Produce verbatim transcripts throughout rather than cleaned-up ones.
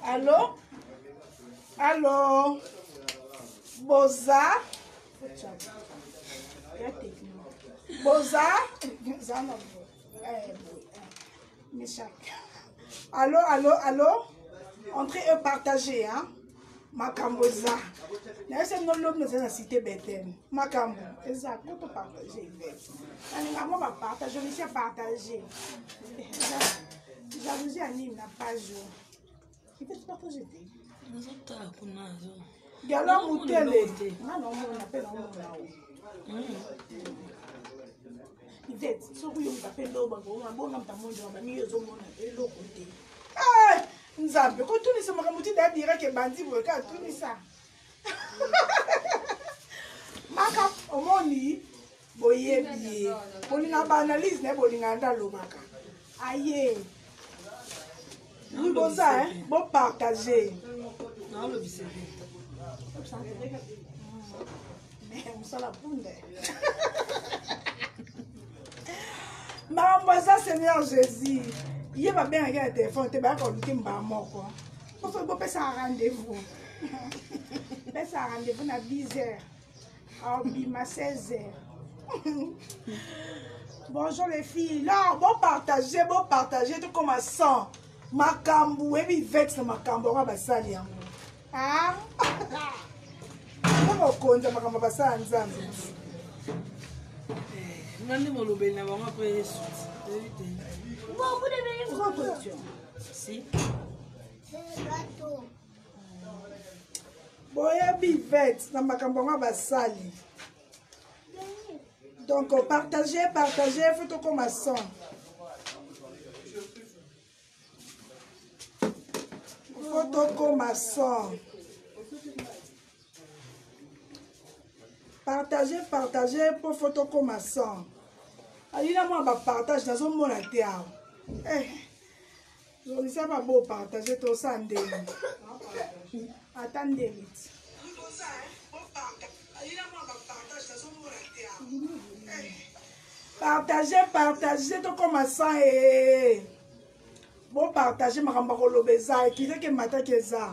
Allô? Allô? Boza? Boza? Allô, allô, allô? Entrez et partagez, hein? Makamboza. C'est un homme dans la cité Bethel. Makambo. Exact. Quand on partage, on va partager. On essaie de partager. Jalousie anime la page. Il faut partager. Nous sommes là. Gala Moutele. Non, non, on appelle un homme là-haut. Il fait, ce que vous appelez l'homme, on a bon homme, on a mis les hommes, on a mis l'autre côté. Ah! Nzambe, quand tout ça, je me dis que bandi vous regarde tout ça. Maka omoni boyebi. Bolinga banalise ne bolinga ndalo maka. Aye. Oui boza hein, bon partager. Non le bise. Mais on s'en la punde. Maman ça Seigneur Jésus. Il va bien regarder le téléphone, tu vas encore lui mort. Il faut que tu un rendez-vous. Tu un rendez-vous à dix heures. À seize heures. Bonjour les filles. Là, bon partager, bon partager. Tout comme ça. Makambu, et puis vex de Makambu, on va salir. Ah? Comment on compte Makambu va salir ensemble? On a dit mon lobby, on va après bon, vous devez vous rendre. Si. C'est le gâteau. Boya bivet, na makambonga basali. Donc partagez, partagez, photo comme ça. Photo comme ça. Partagez, partagez pour photo comme ça. Allez là moi bah partage dans un monde à terre. Eh, je ne sais pas beau partager tout ça en deux. Attendez vite. Partagez, partagez tout comme ça et bon partager ma ramba kolobeza et qui est que mata que ça.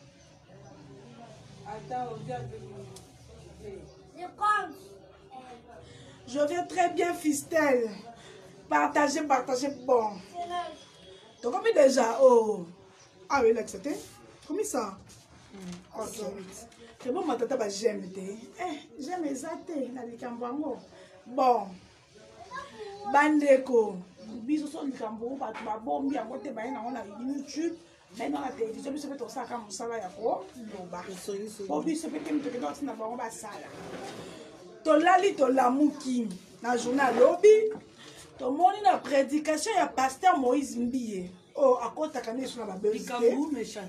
Je vais très bien, Fistel. Partagez, partagez. Bon. Donc, comme déjà. Oh. Ah oui, là, c'était. Comment ça? Ok. C'est bon, ma tata, j'aime. Eh, j'aime les athées. Bon. Bandeko. Bisous sur le cambo. Bon, bien, on a YouTube. Mais dans la télévision, je peux ça comme ça. Bon, puis, je peux que je peux ça. Tolali tolamuki na journal lobby to moni na prédication ya pasteur Moïse Mbiye oh akota kana sur la belle Bikambu méchant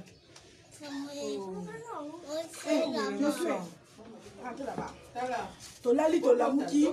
tolali tolamuki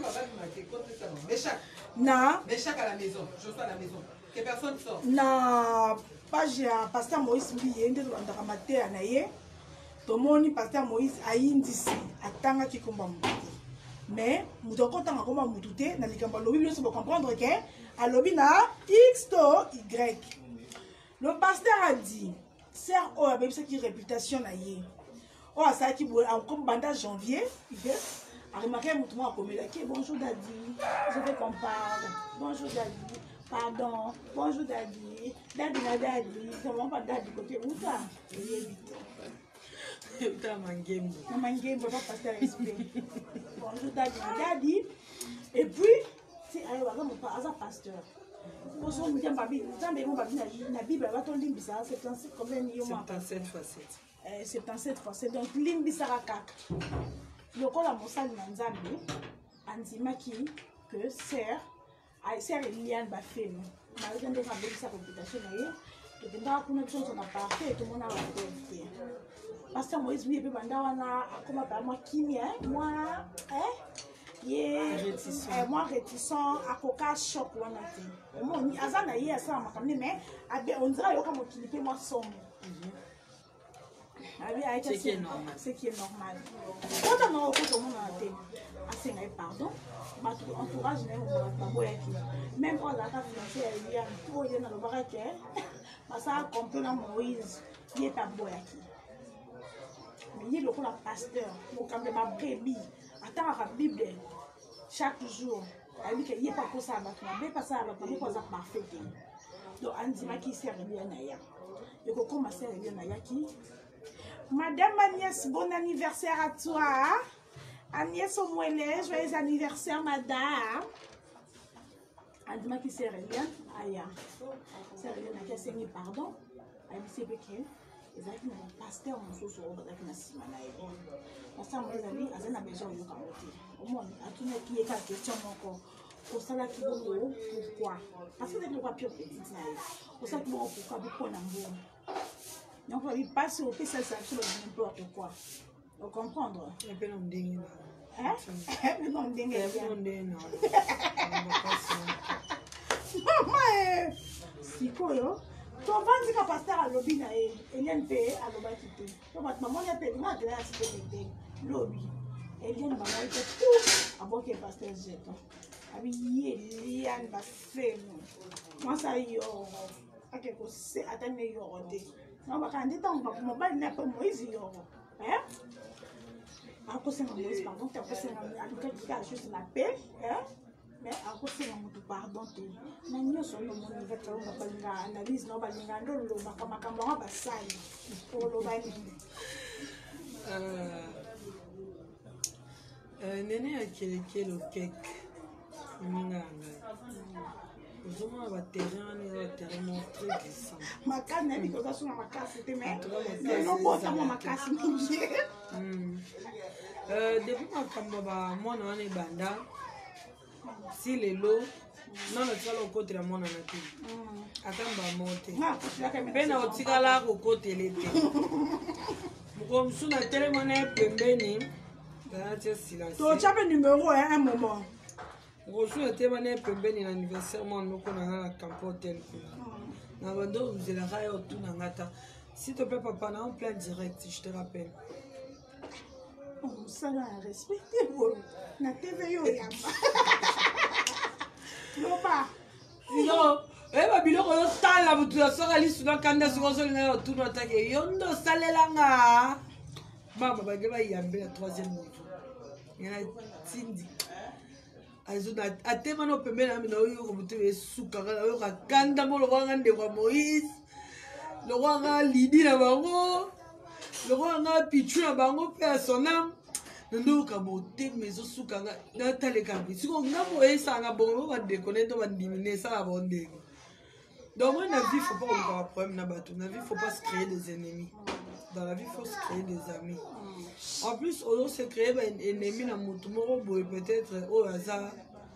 na méchant à la maison je suis à la maison que personne sort na page ya pasteur Moïse Mbiye nde tolanda matin na ye to moni pasteur Moïse ayindisi atanga kikomba mais nous devons comprendre mutu te na likambo lobi biso pour comprendre que a lobi na x to y. Le pasteur a dit sert au avec ce qui réputation na ye. Oh ça qui comme banda janvier, il fait a remarqué mutu moi comme là qui bonjour daddy, je veux qu'on parle. Bonjour daddy, pardon. Bonjour daddy. Daddy na daddy, comment pas daddy côté où ça? Uta mangembo. Na mangembo pas pasteur respect. Bonjour daddy, daddy. Et puis, si ayo baza mo pa aza pasteur. Bonjour mu tamba bi, tamba mo ba bi na Bible ba to limbisa soixante-dix combien yo ma soixante-dix fois sept. Eh soixante-dix fois sept donc limbisa kaka. Lokola mosali na Nzambe andimaki que sœur ay sœur Eliane ba femme. Ba ngende ka belisa réputation na ye. To tenda kuna chose na parfait to mona ba ko. Pasteur Moïse lui peut banda wana akoma ba moi kimia moi eh ye réticent moi réticent akoka choc wana te mon azana ye asa makamne mais abe on dirait yo comme kilipe moi somme abi a été c'est normal c'est qui est normal quand on a ko mon na te asenga pardon ba tout entourage na mo ba boya ki même quand la ta financière il y a pour y na le baraka ba ça comprendre Moïse ye pa boyaki mais ye lokola pasteur mokambe babrebi atangaka bible chaque jour ayebi ke ye pa kosala bato mabe pasala bato mabe koza parfait te donc andimaki sere elia na ya ekokoma sere elia na yaki madame Agnès, bon anniversaire à toi. Agnès Omwele, joyeux anniversaire, madame. Andima qui sert rien. Aya. Sert rien qui a saigné pardon. Aïe, c'est péché. Les amis, le pasteur, on se souvient de la simana. Pasteur, mes amis, à a besoin de carotter. Au moins, à tout le monde qui est la question encore. Pour ça, là, qui vaut pourquoi? Parce que c'est le papier petit. Pour ça, qui vaut pourquoi? Pourquoi on a besoin? Donc, on va passer au P C S sur n'importe quoi. Vous comprendre? Il y a plein de dingues. Hein? Mais non, dingue. Il y a plein de dingues. Maman, si quoi, yo? Tu vas dire que pasteur a lobby na e, Eliane paye à lobby quitter. Donc, maman, il y a payé, moi, je vais assister de lobby. Eliane va m'aller tout avant que le pasteur jette. Abi, Eliane va faire. Moi, ça y est. À quelque chose, attendez, il y aura des. Non, parce qu'en étant en mobile, il n'y a pas Moïse. Hein? À cause de Moïse, pardon, à cause de la juste la paix. Hein? Mais à cause de mon pardon, nous sommes sur le monde, nous avons fait une analyse, nous avons fait une analyse, nous avons fait une analyse. Néné a quelqu'un le cake. Nous avons un terrain, un terrain très puissant. Ma casse n'est pas comme ça, ma casse c'était mais non pas ça ma casse mangé. Euh depuis ma kamba moi on est banda. Si les lots non le sala au côté de mon anati. Akamba monte. Bena otikala au côté l'été. Comme sous la télé monnaie pembeni. Dans silence. Tu as le numéro un moment. Bonjour, je suis venu pour l'anniversaire. Nous avons un campo tel que nous avons tout. S'il te plaît, papa, on est en plein direct, je te rappelle. Ça va respecter. Na T V yo ya. Non pas. Non. Eh ba biloko yo tala butu ya soka lisu na kanda soko so nga yo tuno take yo ndo salela nga. Mama ba geba yambe la troisième jour. Yana tindi. Azuna atema no pembeni na mina oyo ko butu esuka kala oyo ka kanda mo lo kwanga ndekwa Moïse. Lo kwanga lidi na bango. Lo kwanga pichu na bango pe asonam. Ndo ka mote mezo suka nga na tale kambi. Siko ngamo esa nga bongo ba déconner to ba diminuer ça la bonne. Dans la vie, il ne faut pas avoir un problème. Dans la vie, il ne faut pas se créer des ennemis. Dans la vie, il faut se créer des amis. En plus, on se crée des ennemis dans mon tour, peut-être au hasard,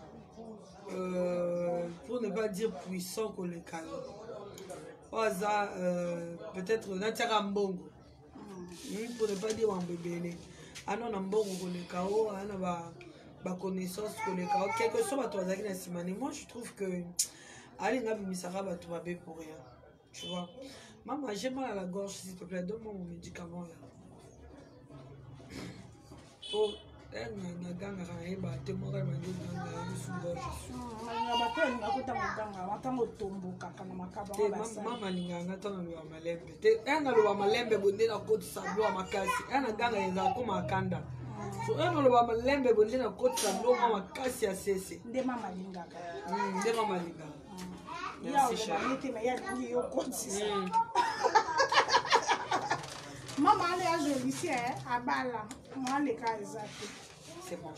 euh, pour ne pas dire puissant qu'on les calme. Au hasard, euh, peut-être Natirambongo. Pour ne pas dire un bébé. Ah non, Nambongo qu'on les kao, ah connaissance qu'on les kao. Quelque chose, moi je trouve que. Allez, n'a pas mis ça va tout va bien pour rien. Tu vois. Maman, j'ai mal à la gorge, s'il te plaît. Donne-moi mon médicament là. Oh, elle n'a pas gagné rien. Bah, t'es mort, elle m'a dit que elle a sous gorge. Maman, elle n'a pas gagné le malembe. Elle n'a pas malembe, bonne na côte sablo à ma casse. Elle n'a gagné les accords à Kanda. So, elle n'a pas malembe, bonne na côte sablo à ma casse à cesse. Ndema malinga. Ndema malinga. Merci, cher. Maman, elle est jolie ici, à Bala. Moi, elle est casée. C'est bon.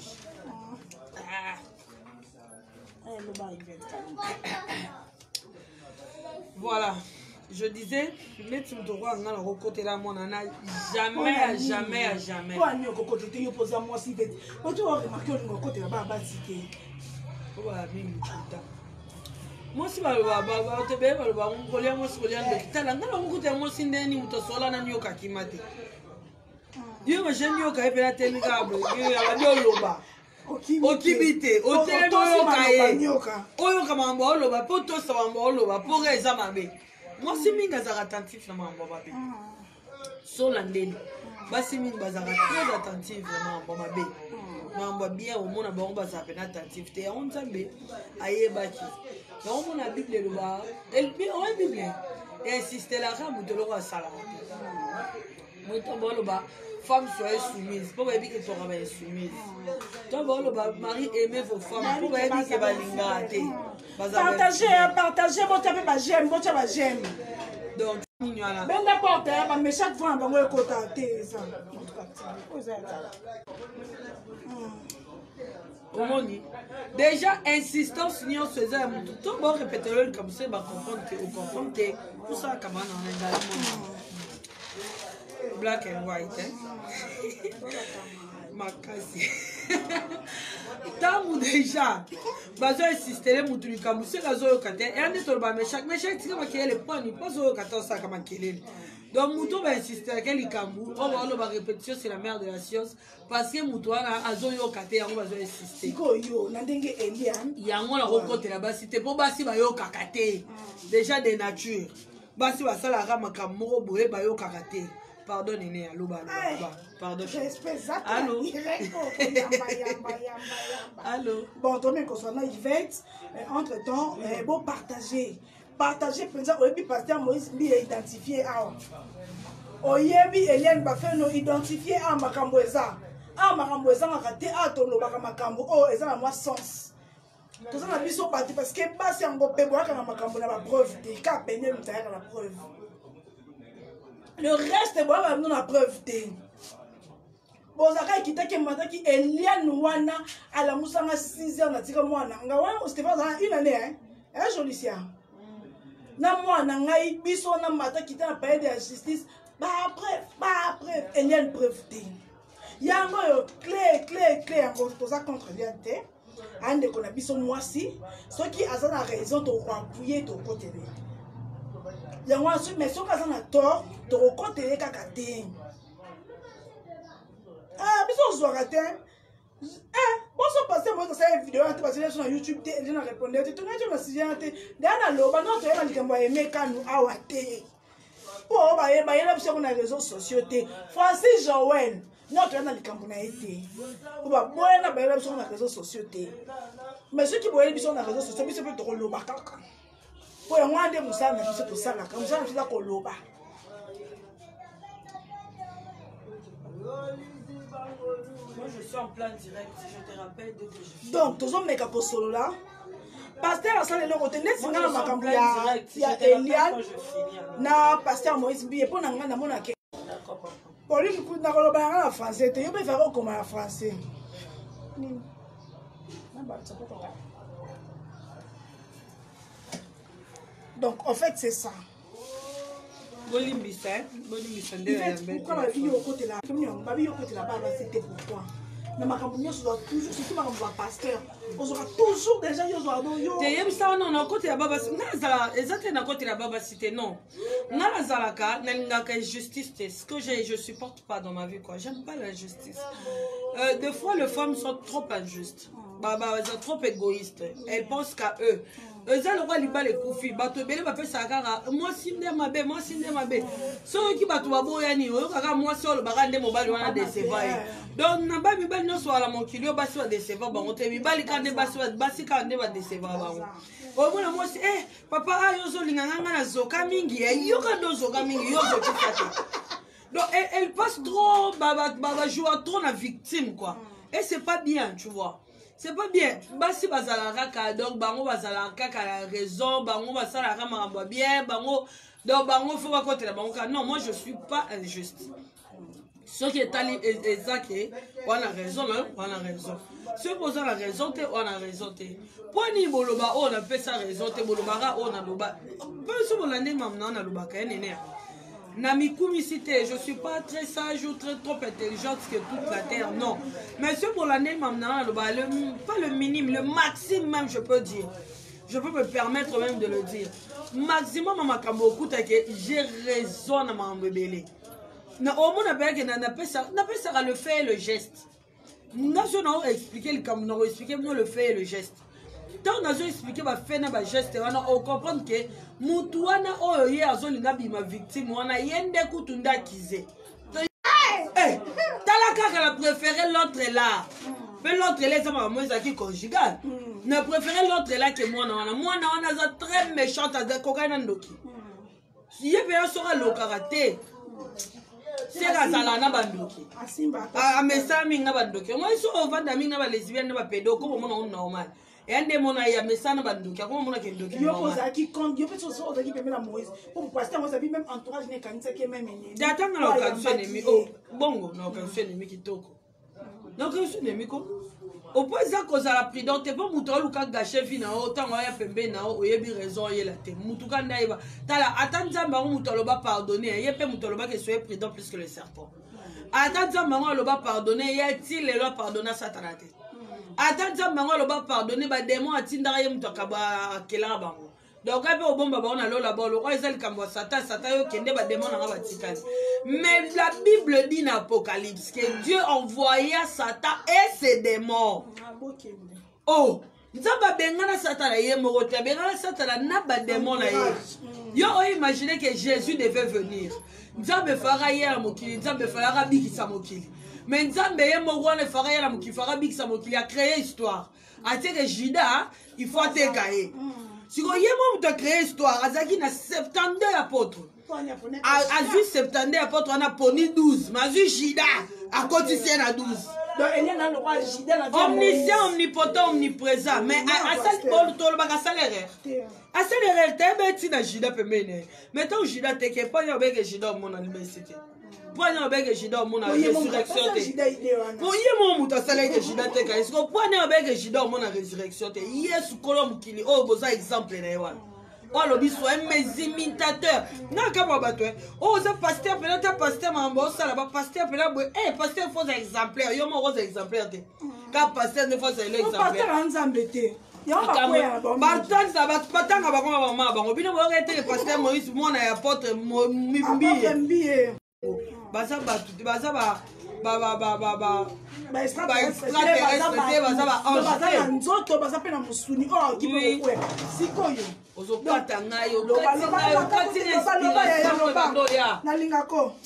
Voilà. Je disais, mais tu me dois en allant côté là, mon nana, jamais, jamais, jamais. Toi, tu as côté, tu poses à moi si vite. Tu as remarqué que côté là-bas, basique. Voilà, bien, tout moi si ba ba ba te be ba ba ngolia mo sikolia ndo kitala ngala ngokuta mo sindeni mutosola na nyoka kimate dio ma jenyo ka epela temi ka bo yo ya ba loba okibite otele mo kae oyo ka mambo oloba poto sa mambo oloba pour eza mabe moi si minga za attentif na mambo mabe so landeni basi minga bazaka très attentif na mambo mabe mambo bien au monde ba ba za pena attentif te on nzambe ayebaki. On a la Bible là-bas. Elle on a la Bible. insister la femme de l'eau à salade. Moi, femme soyez soumise. Pour que tu sois soumise. Toi, mari, aimez vos femmes. Pour que tu sois partagez, partagez, votre j'aime, votre j'aime. Donc, ben n'importe quoi, mais chaque fois, on va contacter ça. Déjà, insistance, nous faisons tout le monde répéter comme ça, on va comprendre que vous comprenez tout ça, comment on est dans le monde. Black and white, hein? Ma casse. Tant déjà, bazo insister les mutuli comme c'est la zone kate. Et on est tout le mais chaque mais chaque tika maquiller les points, pas zone kate ça comme maquiller. Donc muto va insister que les kambu, on va le répétition c'est la mère de la science parce que muto a azo yo kate on va insister. Ko yo na ndenge Eliane. Yango la rencontre là-bas c'était pour basi ba yo kakate. Déjà de nature. Basi ba sala rama kamoro boye ba yo kakate. Pardon, Néné, allô, allô, pardon. Allô. Allô. Bon, toi, même concernant Yvette, entre temps, bon, partager. Partager, par exemple, au pasteur Moïse, lui, identifié à. Oyebi, Eliane, Bafé, nous identifié à Makamboeza. À Makamboeza, on a raté à ton Makambo. Oh, et ça, a moi sens. Tout ça, on a vu son parti parce que, bah, c'est un beau pébois quand Makambo a la preuve. Des cas, peigné, nous avons la preuve. Le reste, bon, on a la preuve. Bon, ça a quitté que maintenant qui Eliane Wana à la Moussanga six heures, on a dit que moi, c'était pas une année, hein? Hein, Jolicia? Na moi, na ngai, biso na mata qui t'a payé de la justice. Bah, après, bah, après, Eliane preuve. Il y a un clé, clé, clé, encore tout ça contre Eliane. Ande qu'on a biso moi si, ceux qui ont la raison de appuyer de côté. Il y a un mais ceux qui ont tort, de côté kakate. Ah, biso zoarate. Eh, bon, ça passe, moi, ça une vidéo, parce que sur YouTube, je n'ai répondu. Tu n'as pas si j'ai dans l'eau, non, tu as dit que moi, aimer quand nous awate. Pour bah, il y a sur les réseaux sociaux. Francis Joël, non, tu as dit que moi, été. Pour bah, moi, il y a sur les réseaux sociaux. Mais ceux qui voient sur les réseaux sociaux, ils peuvent trop l'eau. Pour moi, on ça, mais c'est pour ça, comme ça, on fait la coloba. Moi, je suis en plan direct, je te rappelle dès que je... Donc, tous les mecs solo là. Pasteur a salé le côté net, c'est dans ma campagne. Il y a Eliane. Na pasteur Moïse Bié pour n'anga na mona ke. D'accord, papa. Pour lui, coup na koloba en français, tu peux faire comme en français. Donc, en fait, c'est ça. Bolimbisa, Bolimbisa, pourquoi ma vie au côté là? Ma vie au côté là-bas, c'était pourquoi? Mais ma campagne, je dois toujours, surtout ma campagne pasteur, on aura toujours des gens qui ont eu. Tu aimes ça, non, non, côté là-bas, exactement, côté là-bas, c'était non. Dans la Zalaka, n'a justice, ce que je ne supporte pas dans ma vie, quoi. J'aime pas la justice. Euh, des fois, les femmes sont trop injustes. Bah, bah, elles sont trop égoïstes. Elles pensent qu'à eux. Eux, le roi Liba les koufi. Bato Bele va faire ça. Moi, si je ma bé, moi, si je ma bé. Ceux qui battent Babo Yani, moi, si on le barre de mobile, on a des sévailles. Donc, n'a pas mis belle, non, soit la mon kilo, bassi va décevoir. Bon, on te mis bali quand des bassi va bassi quand des va décevoir. Au moins, moi, c'est, eh, papa, ah, yo, zo, linganga, na zoka mingi, eh, yo, kando zoka mingi, yo, zo, donc, elle, elle passe trop, baba, baba, joue trop la victime, quoi. Et c'est pas bien, tu vois. C'est pas bien. Basi bazalaraka, donc bango bazalaraka la raison, bango bazalaraka maramba bien, bango, donc bango faut pas côté la bango. Non, moi je suis pas injuste. Ce qui est allé exact, on a raison, hein, on a raison. Ceux qui ont la raison, on a raison. Pour ni boloba, on a fait sa raison, bolobara, on a loba. Peu sur l'année, maintenant, on a loba, qu'elle est née. Namikoumicité, je ne suis pas très sage ou très trop intelligente que toute la terre, non. Mais ce pour l'année, pas le minimum, le maximum même, je peux dire. Je peux me permettre même de le dire. Maximum, j'ai raison à m'embêler. Au moins, on appelle ça le fait et le geste. Nous avons expliqué moi le fait et le geste. Tant on a expliqué ma fait na ba geste on comprend que mutu wana oyo ye azolinga bima victime wana yende kutunda kize. Eh, tala kaka la préféré l'autre là. Mais l'autre là ça m'a moins qui conjugal. Ne préféré l'autre là que moi na wana. Moi na wana za très méchante à kokaina ndoki. ye mpe asoka alokaka te seka azala na bandoki amesala mingi na bandoki moi so ovanda mingi na balesbienne na bapede okomomona onu normal eya nde mona ye amesala na bandoki akomomonaka endoki atanga na occasion enemi bongo na occasion enemi kitoko na occasion enemi ko opo eza kozala prudent te mpo moto oluka gashe vi na yo ntango aya pembeni na yo oyebi raison oyela te mutuka nde ayeba tala ata nzambe yango moto aloba pardonne ye mpe moto alobaki soye prudent plus que le serpent ata nzambe yango aloba pardonne ye ti lelo apardonna satana te ata nzambe yango aloba pardonne bademon atindaka ye moto akelaka bango donc ape obomba bango na lola bao lokwa eza likambo ya satan satan yo kende bademon nanga batikali mais la Bible dit dans l'Apocalypse que Dieu envoya Satan et ses démons. Oh, nzamba bengana Satan na ye moko te bengana Satan na ba démon na ye. Yo imaginez que Jésus devait venir. Nzambe fara ye la mokili, nzambe fara bikisa mokili. Mais nzambe ye moko na fara ye la mokili, fara bikisa mokili a créé histoire. A te que Judas, il faut te cailler. Si vous avez créé histoire, azaki na soixante-douze apôtres. A vu soixante-douze apôtres, on a poni douze. Mais a vu Judas, à côté c'est na douze. Omniscient, omnipotent, omniprésent. Mais à ça, il a salaire. À salaire, tu as dit que Judas peut mener. Mais tant que Judas, tu n'as pas dit que Judas est mon université. Pour nous avec Judas mon résurrection pour y mon muta sala que Judas te ka est-ce que pour nous avec Judas mon résurrection te yesu kolom kili oh boza exemple na wana oh lobi so mes imitateurs na ka ba bato oh za pasteur peut-être pasteur mambo sala ba pasteur peut-être eh pasteur faux exemplaire yo mo faux exemplaire te ka pasteur ne faux exemplaire pasteur nzambe te Bartan ça va pas tant ba koma mama bango bino bo rete pasteur Moïse mona ya apôtre mbi baza batu baza ba ba ba ba ba ba ba extraterrestre baza ba ange nzoto baza pe na musuni oh kipo kwe sikoyo ozokata ngayo lokati ngayo kati inspiration ya nalingako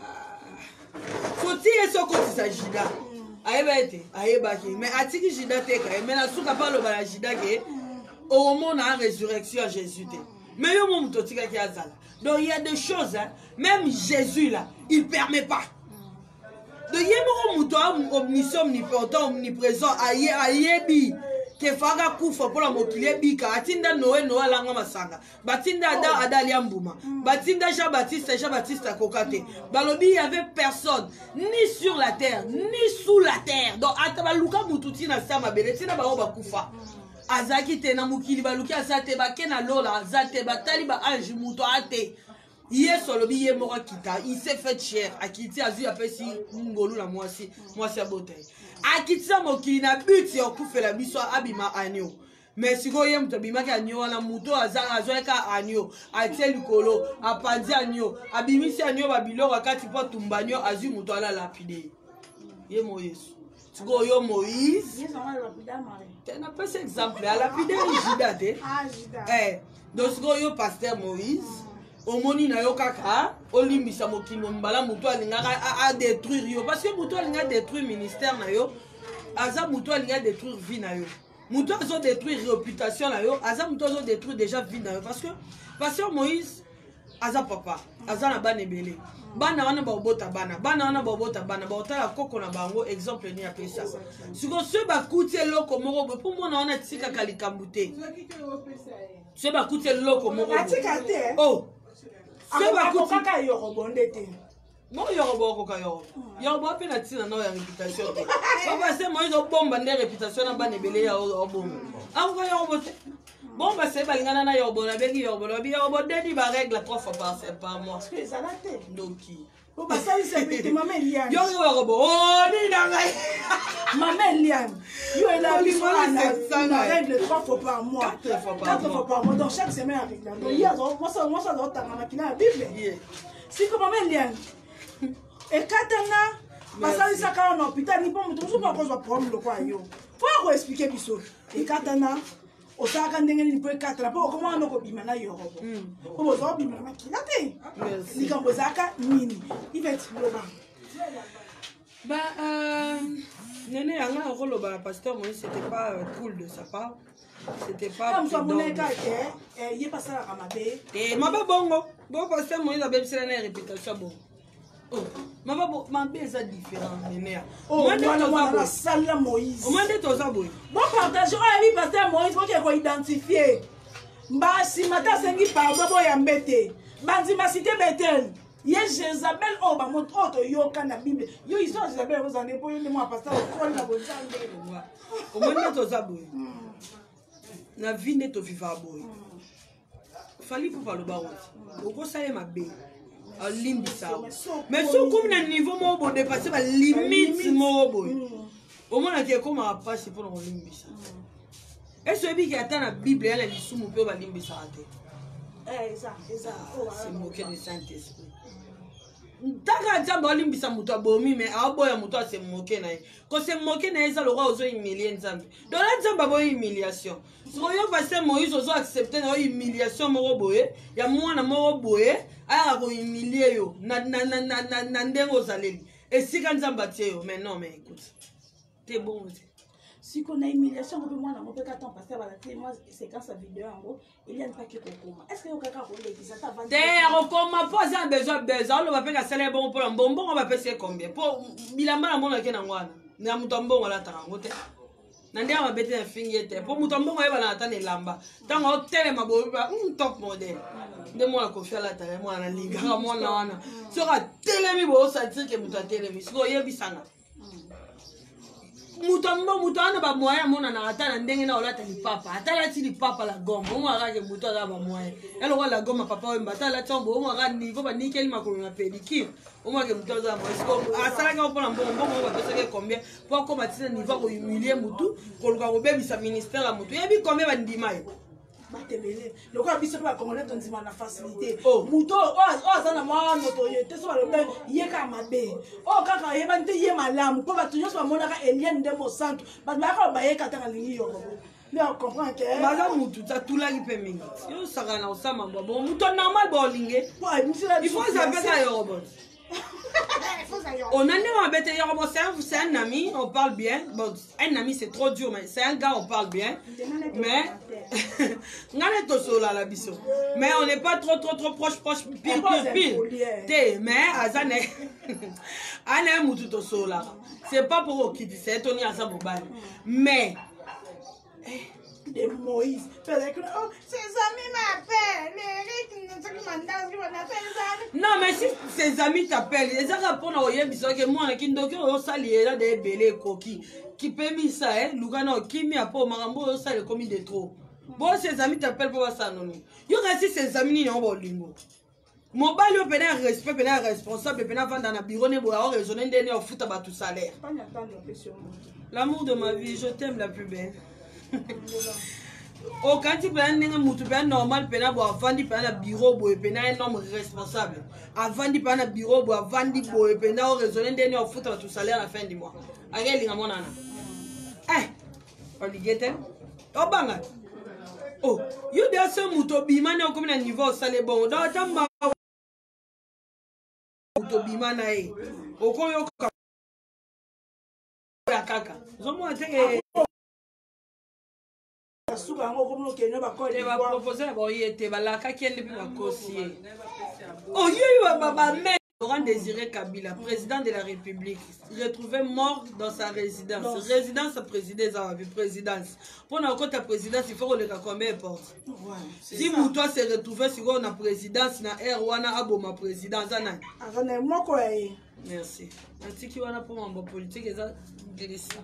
foti esoko tisa Juda ayeba ete ayeba ki mais atiki Juda te ka mais na suka pa lo ba Juda ke au moment na résurrection à Jésus te mais yo mo muto tika ki azala. Donc il y a des choses, hein. Même Jésus là, il ne permet pas. Donc il y a des gens omniscient, omnipotent, omniprésent, aïe, aïe, que faga kufa pour la mokilie bika, atinda Noé, Noé langa masanga, batinda ada ada liambouma, batinda Jean Baptiste, Jean Baptiste à kokate. Balobi il y avait personne, ni sur la terre, ni sous la terre. Donc atabaluka mututi na sama bele, tina ba oba kufa. Azaki te na mukili baluki azate ba kena lola azate ba taliba ange muto ate yeso lobi ye moko kita il s'est fait cher akiti azu apesi ngolu la mwasi mwasi abote akiti mokili na but ya kufela biso abima anyo mais siko ye mto bimaki anyo na muto azanga azoeka anyo atie likolo apanzi anyo abimisi anyo babilo wakati po tumbanyo azu muto ala lapide ye mo yesu. Go yo Moïse. Tu n'as pas cet exemple. À la pide Judas te. Eh, donc go yo pasteur Moïse. Omoni na yo kaka. Olimbisa mokimo mbala muto alinga a détruire yo. Parce que muto alinga détruire ministère na yo. Aza muto alinga détruire vie na yo. Muto azo détruire réputation na yo. Aza muto azo détruire déjà vie na yo. Parce que pasteur Moïse aza papa. Aza na bana ebele. Bana wana ba obota bana bana wana ba obota bana ba otala koko na bango exemple ni apesa siko se ba kutie loko moko pour mona wana tika kalikambute se ba kutie loko moko atika te oh se ba kutie ka yoro bonde te mo yoro boko ka yoro yoro ba pe na tina na ya réputation te papa se mo izo bomba nde réputation na bana ebele ya obomba anga yoro bote bon bah c'est balingana na yobo na bengi yobo na bi yobo dedi ba règle trois fois par par mois parce que ça la tête donc bon bah ça c'est petit maman Eliane yo yobo oh ni na ngai maman Eliane yo elle a mis la règle trois fois par mois quatre fois par mois donc chaque semaine avec la donc hier moi ça moi ça doit ta maman qui na bible si comme maman Eliane et katana basali saka na hôpital ni pas mutu pas cause problème le quoi yo faut expliquer biso et katana osaka ndenge ni po katana po comment on ko bimana yoro po bozo bimana kila te ni kambo zaka nini ivet loba bah euh nene anga roloba pasteur Moïse c'était pas cool de sa part c'était pas ye pasalaka mabe eh mabe bongo bon pasteur Moïse abebisela na réputation bon oh mabe mabe eza différent nene oh wana sala Moïse au moins de toza boy bon partage oyebi pasteur Moïse boke ko identifier mbasi mata sengi pardon boya mbete bandima cité Bethel ye Jézabel o ba montre o to yoka na Bible yo histoire Jézabel ko zande po yende mo pasteur ko na bonzande au moins de toza boy na vie ne to vivre boy fali pour parler ba woti oko sale mabe a limbisa mais so comme na niveau mo bo dépasser ba limite mo boy au moins que comme a passer pour on limbisa et ce bi qui attend la Bible elle est sous mon peu ba limbisa ate eh ça ça c'est moquer de Saint-Esprit Taka nzambe olimbisa muto abomi mais aboya muto se moquer na ko se moquer na eza le roi ozo humilier nzambe donc la nzambe bo humiliation so yo passer Moïse ozo accepter na humiliation moko boye ya mwana moko boye aya ko humilier yo na na na na na ndengo zaleli et si kan nzambe tie yo mais non mais écoute t'es bon si qu'on a humiliation ko mwana mo pe ka ton passer bala te moi séquence vidéo en gros il y a pas que kokoma est-ce que okaka ko le kisa ta vendre te kokoma pas un besoin besoin on va faire ça les bon pour un bonbon on va payer combien pour bilamba na mona ke na ngwana na mutombo wala ta ngote na ndia ma bete na fingete pour mutombo ngo yeba na tane lamba tango tele mabobi ba un top model de moi ko fia la ta moi na linga mo na wana so ka tele mi bo sa tike muta tele mi so yebi sanga mutombo muto ana ba moya mona na ata na ndenge na olata li papa ata la ti li papa la gomba o mwa ke muto ala ba moya elo kwa la gomba papa o mbata la tombo o mwa ga niveau ba nikeli makolo na pedicure o mwa ke muto ala moya so asala ka pona mbongo mbongo ba pesa ke combien pour ko matisa niveau ko humilier mutu ko luka ko bebisa ministère la mutu yebi combien ba ndima yo batebele lokwa biso ba congolais tonzima na facilité muto o azana mwana to yete so ba lobe yeka mabe o kaka yeba nte ye malamu po batu nyonso bamona ka Eliane Ndembo Santo batu ba ka ba yeka ta lingi yo ko mais on comprend que maza mutu ta tula ki pe mingi yo saka na osama bon muto normal ba olinge il faut savoir ça yo robot on a un bête, c'est un ami, on parle bien. Bon, un ami c'est trop dur, mais c'est un gars, on parle bien. Mais, mais on n'est pas trop, trop, trop proche, proche, pile, pile, pile. Mais, Azane, c'est pas pour qui dit, c'est Tony Azabobal. Mais, de Moïse. Oh, ses amis m'appellent. Non, mais si ses amis t'appellent, ils répondent au yébiso que moi, qui ne doit pas salir là des belles coquilles. Qui peut me ça, hein? Lugano, qui m'y a pas au marambo, ça le commis de trop. Bon, ses amis t'appellent pour ça, non? Il y a aussi ses amis, ils ont bon lingo. Mon bal, il y a un respect, il y a un responsable, il y a un dans le bureau, il y a un raisonné, il y a un foot à tout salaire. L'amour de ma vie, je t'aime la plus belle. Oh, quand tu prends un normal, tu peux avoir un bureau, tu peux un homme responsable. Avant de prendre un bureau, tu avant de prendre un raisonner, tu peux foutre tout salaire à la fin du mois. Regarde, il y a mon nana. Eh, on dit que oh, banga. Oh, you dois se mouto bimane au comme un niveau salaire bon. Dans ta main, mouto bimane, au quoi yo kaka. Zomo ate. Laurent Désiré Kabila, président de la République, retrouvé mort dans sa résidence. Non. Résidence à présider sa présidence. Pour notre côté présidence, il faut que le combien porte. Ouais, si Moutoua s'est retrouvé sur la présidence, na Erwana Abo ma présidence. Merci. Merci wana pour mon politique et ça délicieux.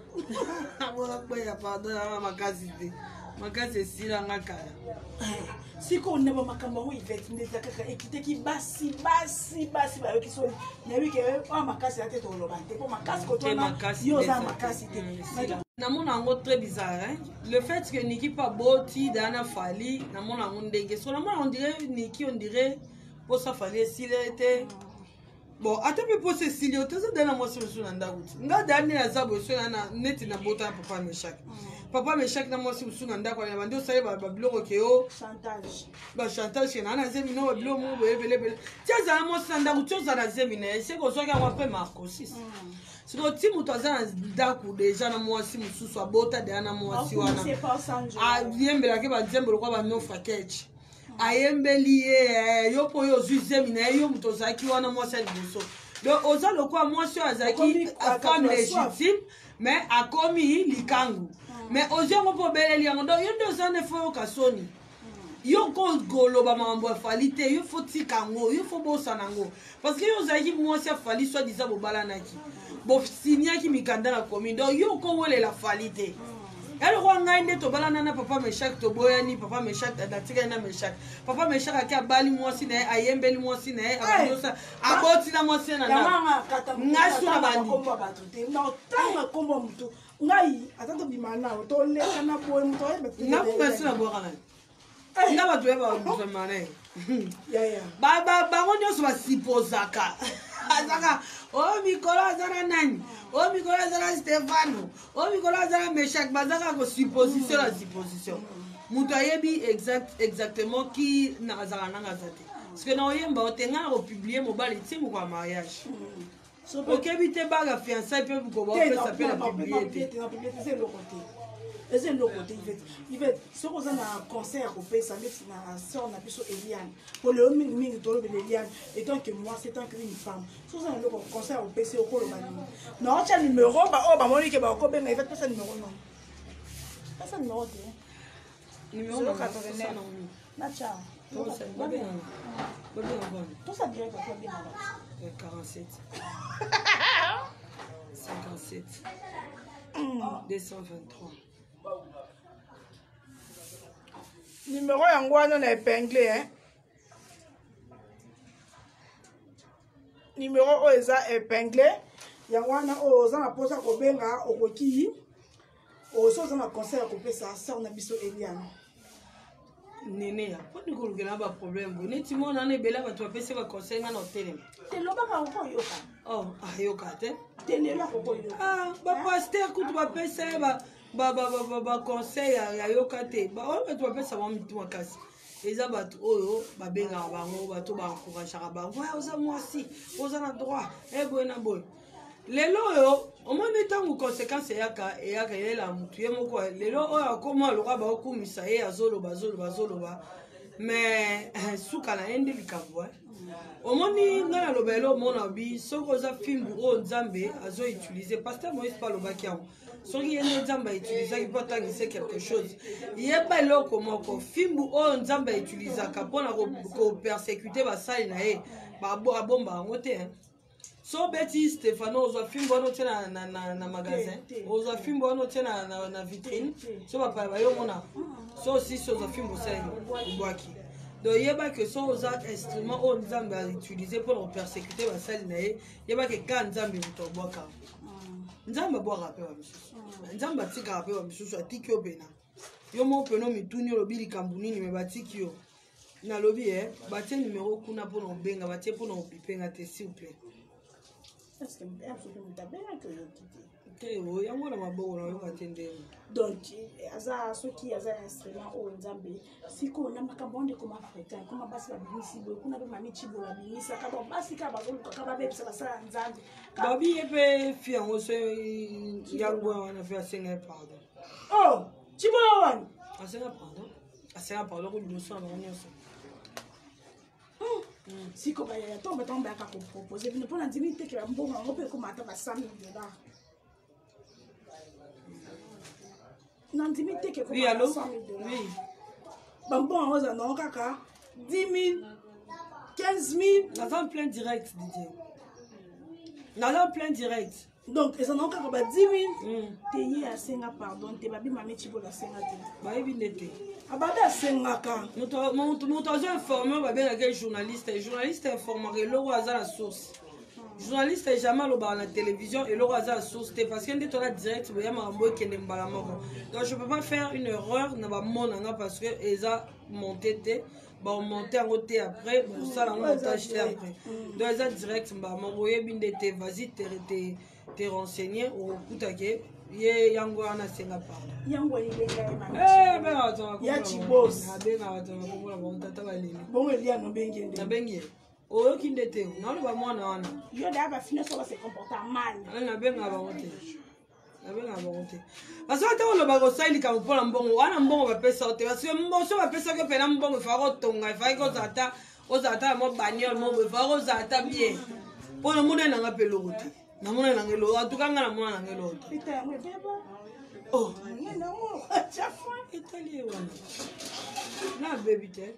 Si on ne va pas me faire des actes qui basi basi basi ba qui sont na wi que on ma casse la tête au lobante pour ma casse ko toi na yo za ma casse na mon ango très bizarre hein le fait que Niki pas boti dana fali na mon ango ndenge so na mon on dirait Niki on dirait pour ça fallait s'il était bon attends mais pour ce s'il était dans la moitié sur nda route nga dani na zabo sur na net na bota papa me chaque papa meshaki na mwasi mosusu na ndako na bandi osali babiloko ke yo bachantage ke naa na zemi no babiloko moko boyebelebele ti azala mwasi na ndako ti ozala na zemi na ye seke ozwaki yango apres marcosis siko ti moto aza na ndako deja na mwasi mosusu abota deya na mwasi wana ayembelaki banzembo lokwa banofa keche ayembeli ye yo mpo oyo ozwi zemi na ye yo moto ozalaki wana mwasi ya liboso donc oza lokwa mwasi oyo azalaki femme légitime mais akomi likangu mais ozwi yango mpo obeleli yango donc yo nde oza ne fo yoka soni yo koloba makambo afali te yo fo tika yango yo fo bosana yango parce que yo ozalaki mwasi afali soit disa bobalanaki bosiniaki mikanda na komi donc yo kowelela fali te eloko ngai nde tobalana na papa meshak toboyani papa meshak natikali na meshak papa meshak aki abali mwasi na ye ayembeli mwasi na ye abandosa aboti na mwasi na ngai suna bandi ngai ata tobima nao toleka na boye moto nakunga suna bwaka na nga bato ye bamane bango nyonso basipozaka azaka o mikolo aza na nani o mikolo aza na stefano o mikolo aza na meshak bazaka kosupposition na supposition moto ayebi exactement ki azaka nanga aza te parceke na oyemba o te ngai na kopublie mobali ti moko ya mariage okebi te baga fiançai mpe bukoba opesa mpe na publie te eza eloko te ivet soki oza na conseil ya kopesa neti na sor na biso eliane po lelo mingimingi tolobela eliane etanke mwasi etanke une femme soki oza na eloko conseil ya kopesa okoloba nini naotya numero oyo bamoni ke bakobenga ivet pesa numero non pesa numero te natya tosa direct akobengaka quarante-sept cinquante-sept deux cent vingt-trois numéro yango wana na épinglé hein? Numéro oyo eza épinglé yango wana oyo oza na mposa kobenga okoki oso oza na conseil ya kopesa sor na biso eliane nene ya mponi kolukela baproblème bo neti mona na ebele bato bapesi baconseil nga na otelema telobaka okoyoka o ayoka te telelaka okoyoka bapaster kutu bapesa ye baconseil yayoka te oyo bato bapesa bango mitu makasi eza bato oyo babengaka bango bato baencourageaka bango oza mwasi oza na droit eboye na boye lelo oyo omoni ntango conséquence eyaka eyaka elela motu ye moko lelo oyo akoma aloka baokumisa ye azoloba azoloba azoloba mais suka na ye nde likambo omoni ngai naloba elo omona bi soki oza fimbu oyo nzambe azoutilize paster moïse mpe alobaki yango soki ye nde nzambe autilisaki mpo atangise quelque chose yeba eloko moko fimbu oyo nzambe autilisaka mpona kopersécute basali na ye abomba yango te so beti Stefano ozwa fimbo wana otie na magasin ozwa fimbo wana otie na vitrine so bapaya bayomona so osisi ozwa fimbo osali obwaki donc yebaki so oza instrument oyo nzambe autilize mpona kopersécute basali na ye yebaki ka nzambe moto obwaka nzambe abwaka mpe bamisusu nzambe atikaka mpe bamisusu atiki yo pena yo moko pena mituni olobi likambo nini me batiki yo nalobi e batie numero kuna mpona obenga batie mpona opipenga te s'il vous plaît yango na maboko na yoka te ndenge donc aza soki aza instrument oyo nzambe sikoyo na makambo wana ekoma fréquent ekoma basi babimisi boye kuna mpe mami cibo babimisaka bon basi kaka bazolukaka babebisa basala ya nzambe babi ye mpe fi yango so yango wana mpe asenga ye pardon o cibo wana asenga pardon asenga pardon koliboso na bango nyonso siko bayaya tombe tombe aka kopropose bino mpona ndimi tekela mbongo yango mpe ekoma ata ba cent mille dollars na ndimi teke ekoma ba cent mille dollars bambongo yango eza nango kaka dix mille quinze mille naza plein direct didie naza plein direct donc eza nango kaka ba dix mille te ye asenga pardon te babimami cibola asenga te bayebi nde te ababe asengaka moto aza informe oyo babengaka journaliste journaliste informaka eloko aza na source journaliste jamais alobaka na télévision eloko aza na source te parce que nde toza direct boya makambo ekende mbala moko donc je peux pas faire une erreur na bamonanga parce que eza monté te baomonte yango te après bosala yango montage te après donc eza direct mbala moko oyebi nde te vas-y te renseigner okutake ye yango wana senga pardon yango elenga eh benga to ya chibos benga to ko bon tata balini bon elia no bengi na bengi oyo kinde te na lo ba mwana wana yo da ba fina so ba se comporter mal na benga ba wote na benga ba wote parce que to lo ba go saili ka mpola mbongo wana mbongo ba pesa wote parce que mbongo so ba pesa ke pena mbongo fa go tonga fa go zata o zata mo bagnole mo fa go zata bien po no mona na ngapelo wote na mona na ngelo atukanga na mona na ngelo pita yango beba oh na mo chafa Italie wana na baby te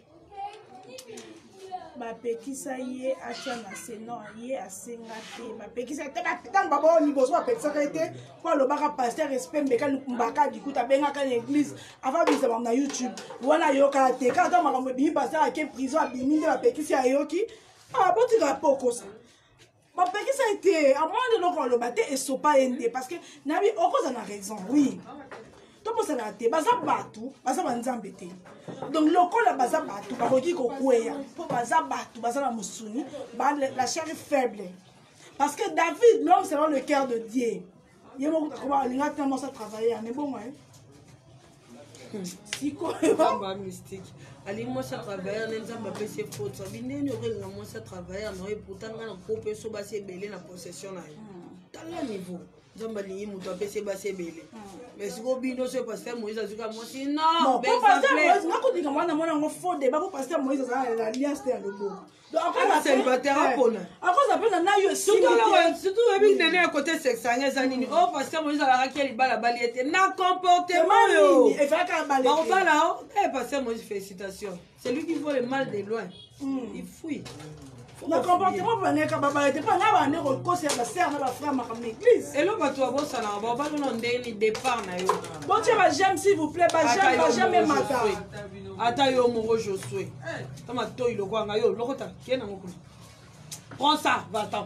bapekisa ye atia na seno ye asenga te bapekisa te ntango babao liboso bapekisaka ye te po alobaka paster respect mbeka mbaka dikuta abengaka na église afa bisa bango na youtube wana ayokaka te kaka ta makambo ebimi paster ake prison abimi nde bapekisi ayoki botikaka po okosa bapekisa ye te amwana eloko aloba te esopa ye nde parce que nabi okoza na raison oui toposana te baza bato baza banzambe te donc lokola baza bato bakoki kokweya mpo baza bato baza na mosuni la chair est faible parce que David l'homme selon le cœur de Dieu ye moko takoba alinga te mosa travailler ane bongo sikoyeba mystique alingi mosa travailler ne nzambe apesi faute bineni okolinga mosa travailler no et pourtant nga na kope so basi ebele na possession na ye tala niveau nzambe alingi moto apesi basi ebele mais siko bino so paster Moïse azuka mwasi non po paster Moïse nakodika mwana mwana yango faux débat po paster Moïse azala na alliance te ya loboko célibataire apona akoza mpe na na yo surtout oyebi nene ya côté sexange eza nini o paster Moïse alakaki ya libala bali ete na comportement yo bakobala o eh paster Moïse félicitations c'est lui qui voit le mal de loin il fuit na comportement baneka babalete mpa nga bande kokosela basere na bafrère makambo église elo bato babosanaka babalona ndeni départ na yo botie bageme s'il vous plaît bageme bageme emata ata yo moko Josué ta matoi lokwanga yo lokota kie nango kuna prends ça va-t'en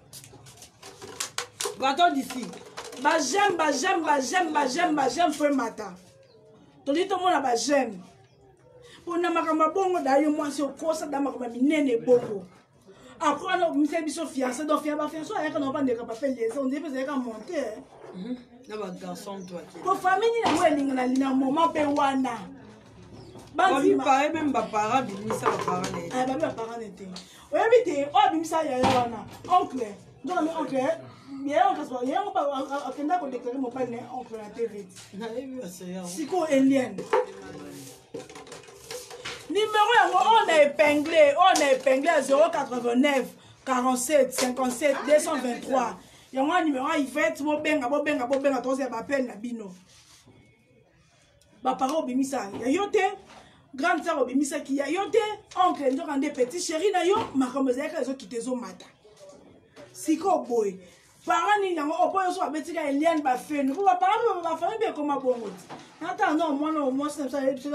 va-t'en d'ici bageme bageme bageme bageme bageme fo emata todi tomona bageme mpona makambo abongo da yo mwasi okosa da makambo minene ebongo après on a mis biso fiancé donc fiancé ba fiancé ayaka na bande ka papel liaison on dit que c'est ka monter na ba garçon toi qui ko famille na wedding na lina moment pe wana bandi pareil même ba parents bimisa ba parents ne ah ba ba parents ne te oyebi te o bimisa ya wana oncle donc mais oncle bien oncle so ya ba akenda ko déclarer mon père ne oncle na T V na ebi asaya siko Eliane numéro yango on a épinglé on a épinglé à zéro quatre-vingt-neuf quarante-sept cinquante-sept deux cent vingt-trois yango numéro Yvette bobenga bobenga bobenga toza bapel na bino bapara obimisa ya yo te grande sœur obimisa ki ya yo te oncle nzoka nde petit chéri na yo makambo ezalaka ezokita ezomata siko boye parents nini yango opo yo so babetika Eliane bafenu po baparents bafamille bekoma bongo ti nata no omwana omwasi na biso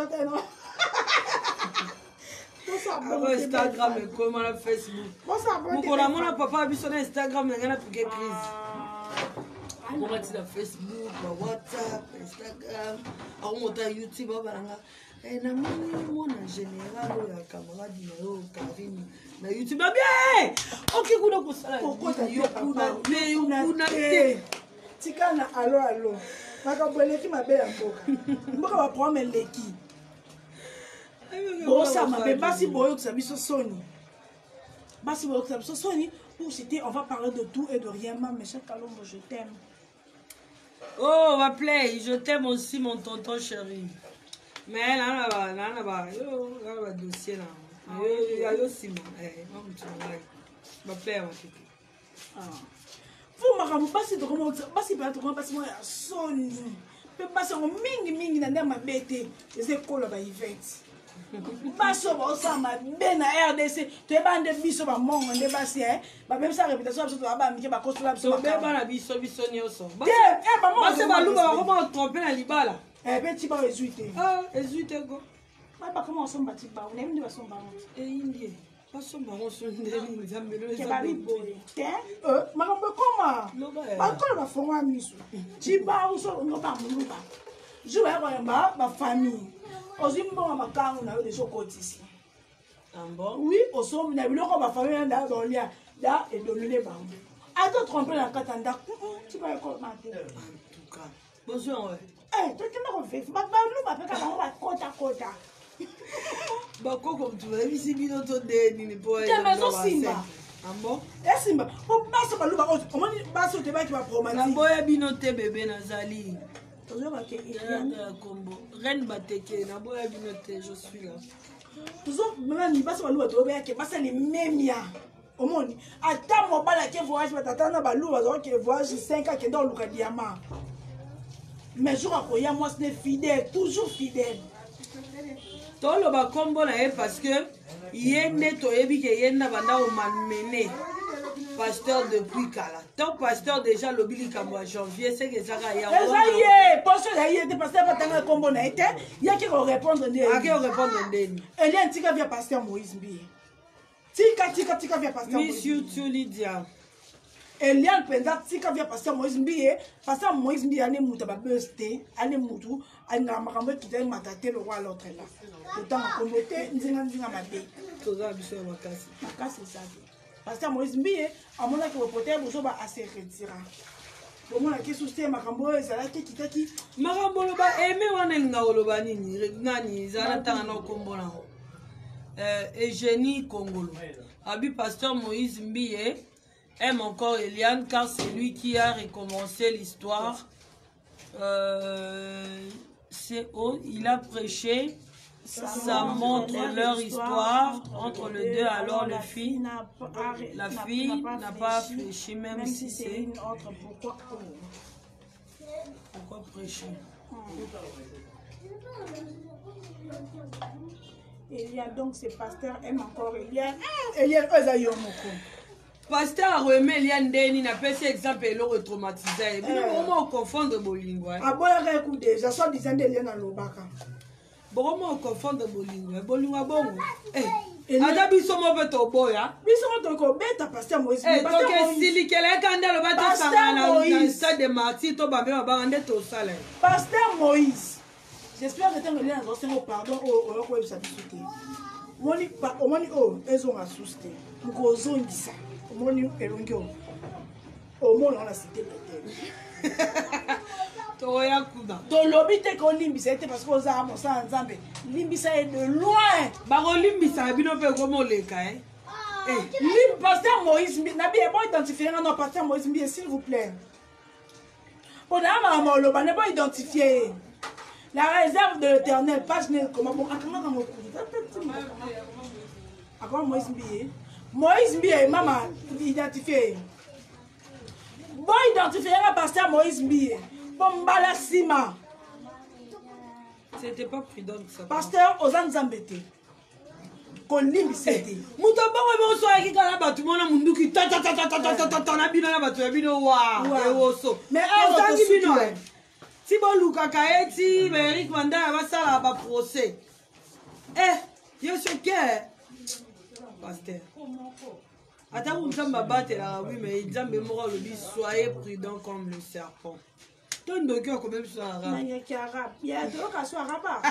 Instagram et comment la Facebook. Mukona mona papa biso na Instagram na ngana pike crise. Comment tu la Facebook, la WhatsApp, Instagram, au mota YouTube balanga. Eh na moni mona général ya camarade na yo Karine na YouTube bien. OK kuna ko sala. Kokota yo kuna me yo kuna te. Tikana allo allo. Makabweleki mabe ya mboka. Mboka ba prendre leki. Bosama, mais basi boyo que ça biso soni. Basi boyo que ça biso soni. Pour citer, on va parler de tout et de rien. Maman, mes chers Kalombo, je t'aime. Oh, on va play. Je t'aime aussi, mon tonton chéri. Mais là, là, là, là, là, yo, là, là, dossier là. Yo, yo, Simon. Eh, non, tu vas play, on va play. Ah. Vous m'avez basi de comment basi pas de comment basi moi soni. Pe basi on mingi mingi na ndema bete. Les écoles ba Yvette. Baso ba osama bena R D C to ebande biso ba mongo nde basi eh ba même sa réputation biso to ba mike ba kostola biso ba ba na biso biso nyoso ba eh ba mongo basi ba luba ba comment tromper na libala eh petit ba ezuite ah ezuite go ba ba comment on bati ba on aime de ba son ba eh indie pas son baron son ndeli nzambe lo ke ba bibole te euh makambo koma ba kola ba fonga miso ti ba uso no ba muluba je vais avoir ma famille. Aussi bon ma quand on a des chocolats ici. Ah bon? Oui, au sommet na biloko ma famille na dans lia da et dominer ba. Attends tromper la katanda. Tu vas comment mater. luka. Bonjour, ouais. Eh, tu t'es pas fait. Ma balou m'a fait comme un kota kota. Bah, quoi, comme tu veux, ici, bino, ton dé, ni pour aller. Tu as maison Simba. Ah bon? Eh, Simba. Pour passer balou, bah, comment tu passes au débat qui va promouvoir? La boya bino, te bébé, Nazali. Toujours, ok. Combo. Reine Bateke, la boya bino, te, je suis là. Toujours, même, il passe balou, tu vas que passe les mêmes ya. Au monde. Attends, mon bal à qui voyage, mais t'attends, balou, qui voyage cinq ans, qui est dans le diamant. Mais je crois que moi, c'est fidèle, toujours fidèle. Tout le bas combo là parce que yende to yebi ke yenda banda o malmené pasteur depuis kala. Ton pasteur déjà lobili kamwa janvier c'est que ça ga ya. Ça y est, pasteur là y est pasteur pas tanga combo na été, il y a qui répondre ndé. A qui répondre ndé. Elle est tika via pasteur Moïse Mbi. Tika tika tika via pasteur Moïse. Monsieur Tulidia. Eliane Penda tika via pasteur Moïse Mbi, pasteur Moïse Mbi ane muta ba bursté, ane mutu, ane makambo kitay matate le roi l'autre là. Autant comboté nzinga nzinga mabe. Toza biso makasi. Makasi ça. Pasteur Moïse Mbi, à mon avis reporter bozo ba assez retira. Pour moi la question c'est makambo ezala ki kitaki. Makambo lo ba aimé wana nga oloba nini nani zala tanga na kombo na. Euh Eugénie Kongolo. Abi pasteur Moïse Mbi aime encore Eliane car c'est lui qui a recommencé l'histoire. Euh, c'est oh, il a prêché, ça, ça montre leur histoire entre les deux. Alors le fille, la fille n'a pas fléchi, même, même si c'est une autre. Pourquoi, pourquoi prêcher? Il y a donc ce pasteur aime encore Eliane. Eliane, Ezayomoko. Pasteur a remis Eliane Deni n'a pas cet exemple et l'autre traumatisé. Mais comment on confondre Bolingo? Ah bon, il y a un coup déjà, soit disant d'Eliane à l'Obaka. Comment on confondre Bolingo? Bolingo bon. Eh, Ada biso mo beto boya. Biso mo toko beta pasteur Moïse. Eh, donc si likele kanda lo bato sangana na stade de Martyr to ba ba bande to sale. Pasteur Moïse. J'espère que tu as Eliane au pardon au au web ça discuter. Moni pa o moni o ezo nga suste. Muko zongisa. Moni elongyo o moni on a cité peut-être to ya kuda to lobite ko limbisa ete parce que oza mo sa nzambe limbisa de loin ba ko limbisa bino pe ko mo leka eh eh lim pasteur Moïse na bien bon identifier non pasteur Moïse bien s'il vous plaît pour na ma loba ne pas identifier la réserve de l'Éternel page ne comment bon comment dans mon avant Moïse bien Moïse Mbié, maman, identifié. Bon, identifié le pasteur Moïse Mbié. Bon, Mbala Sima. C'était pas prudent ça. Pasteur Ozan Zambete. Kolimbi c'était. Mouta bon, bon, soit qui kala batu mona mundu ki ta ta ta ta ta ta ta ta na bino na batu bino wa. E woso. Mais Ozan bino. Si bon Luka Kaeti, Eric Manda va sala ba procès. Eh, yo choqué. Pasteur. Attends, vous me battez là, oui, mais il dit que soyez prudent comme le serpent. Tu as un docteur quand même sur arabe. Il y a qui arabe. Il y a deux qui sont arabes.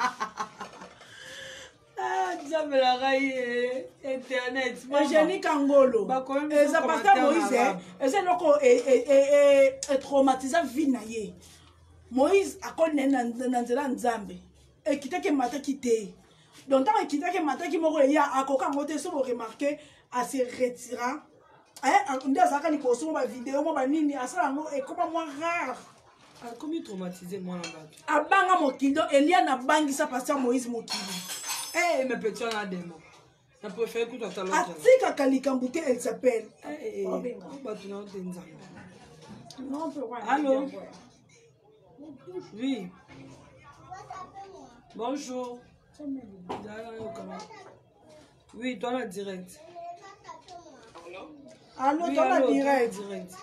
Ah, Dieu me l'a raillé. Internet. Eugénie Kangolo. Et ça pasteur Moïse, et c'est le traumatisé vie. Moïse a connu Nanzela Nzambe. Et qui t'a que mata quitté. Donc, tant qu'il t'a que matin qui m'aurait eu à coca côté, ça vous remarquez à se retirer. Hein, on dit à ça quand il pose ma vidéo, moi, nini, à ça, et comment moi rare. Comment il traumatisé moi là-bas? À banga mokido, Eliane a bangi sa pasteur Moïse mokido. Eh, mais petit, on a des mots. Je préfère que tu aies l'autre. Atika Kalikambouté, elle s'appelle. Eh, non, on peut voir. Allô? Oui. Bonjour. Oui, toi la direct. Allô, oui, toi la direct. direct.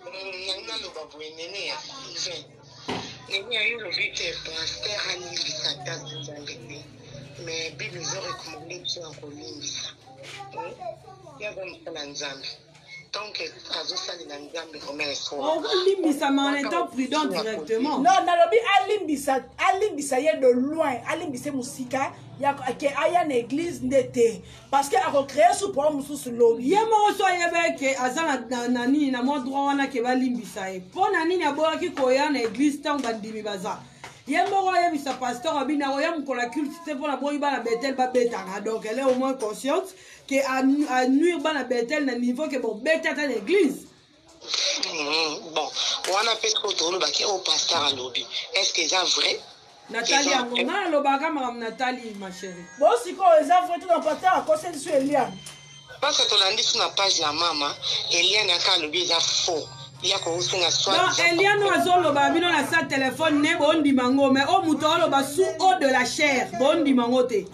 Mais Bible nous a recommandé de faire encore limbisa. Il y a vraiment Nzambe. Donc, Azo Sali Nzambe remet son. On va limbisa, mais en étant prudent directement. Non, Nalobi, Alimbisa, Alimbisa, il y a de loin. Alimbisa, Moussika. ya ke aya na église ndete parce que ako créer sous pour mususu lobi ye moko so ayebe ke aza na na nini na mo droit wana ke balimbisa ye mpo na nini aboyaki koya na église ntango bandimi baza ye moko ayebisa pasteur abina oya mokolo ya culte te mpona boyi bana betel babetaka donc elle est au moins consciente ke anuire bana betel na niveau ke bobeta ata na église. Bon wana mpe soki tolobaki o pasteur alobi est ce que eza vrai Nathalie yango nga nalobaka makambo Nathalie ma chérie bo sikoyo eza vrai to na pasteur akoseli so Eliane parce que tolandi so na page ya mama Eliane aka alobi eza faux non Eliane azoloba bino na sa téléphone ne bondima ngo mais o muto oloba sous eau de la chair bondima ngo te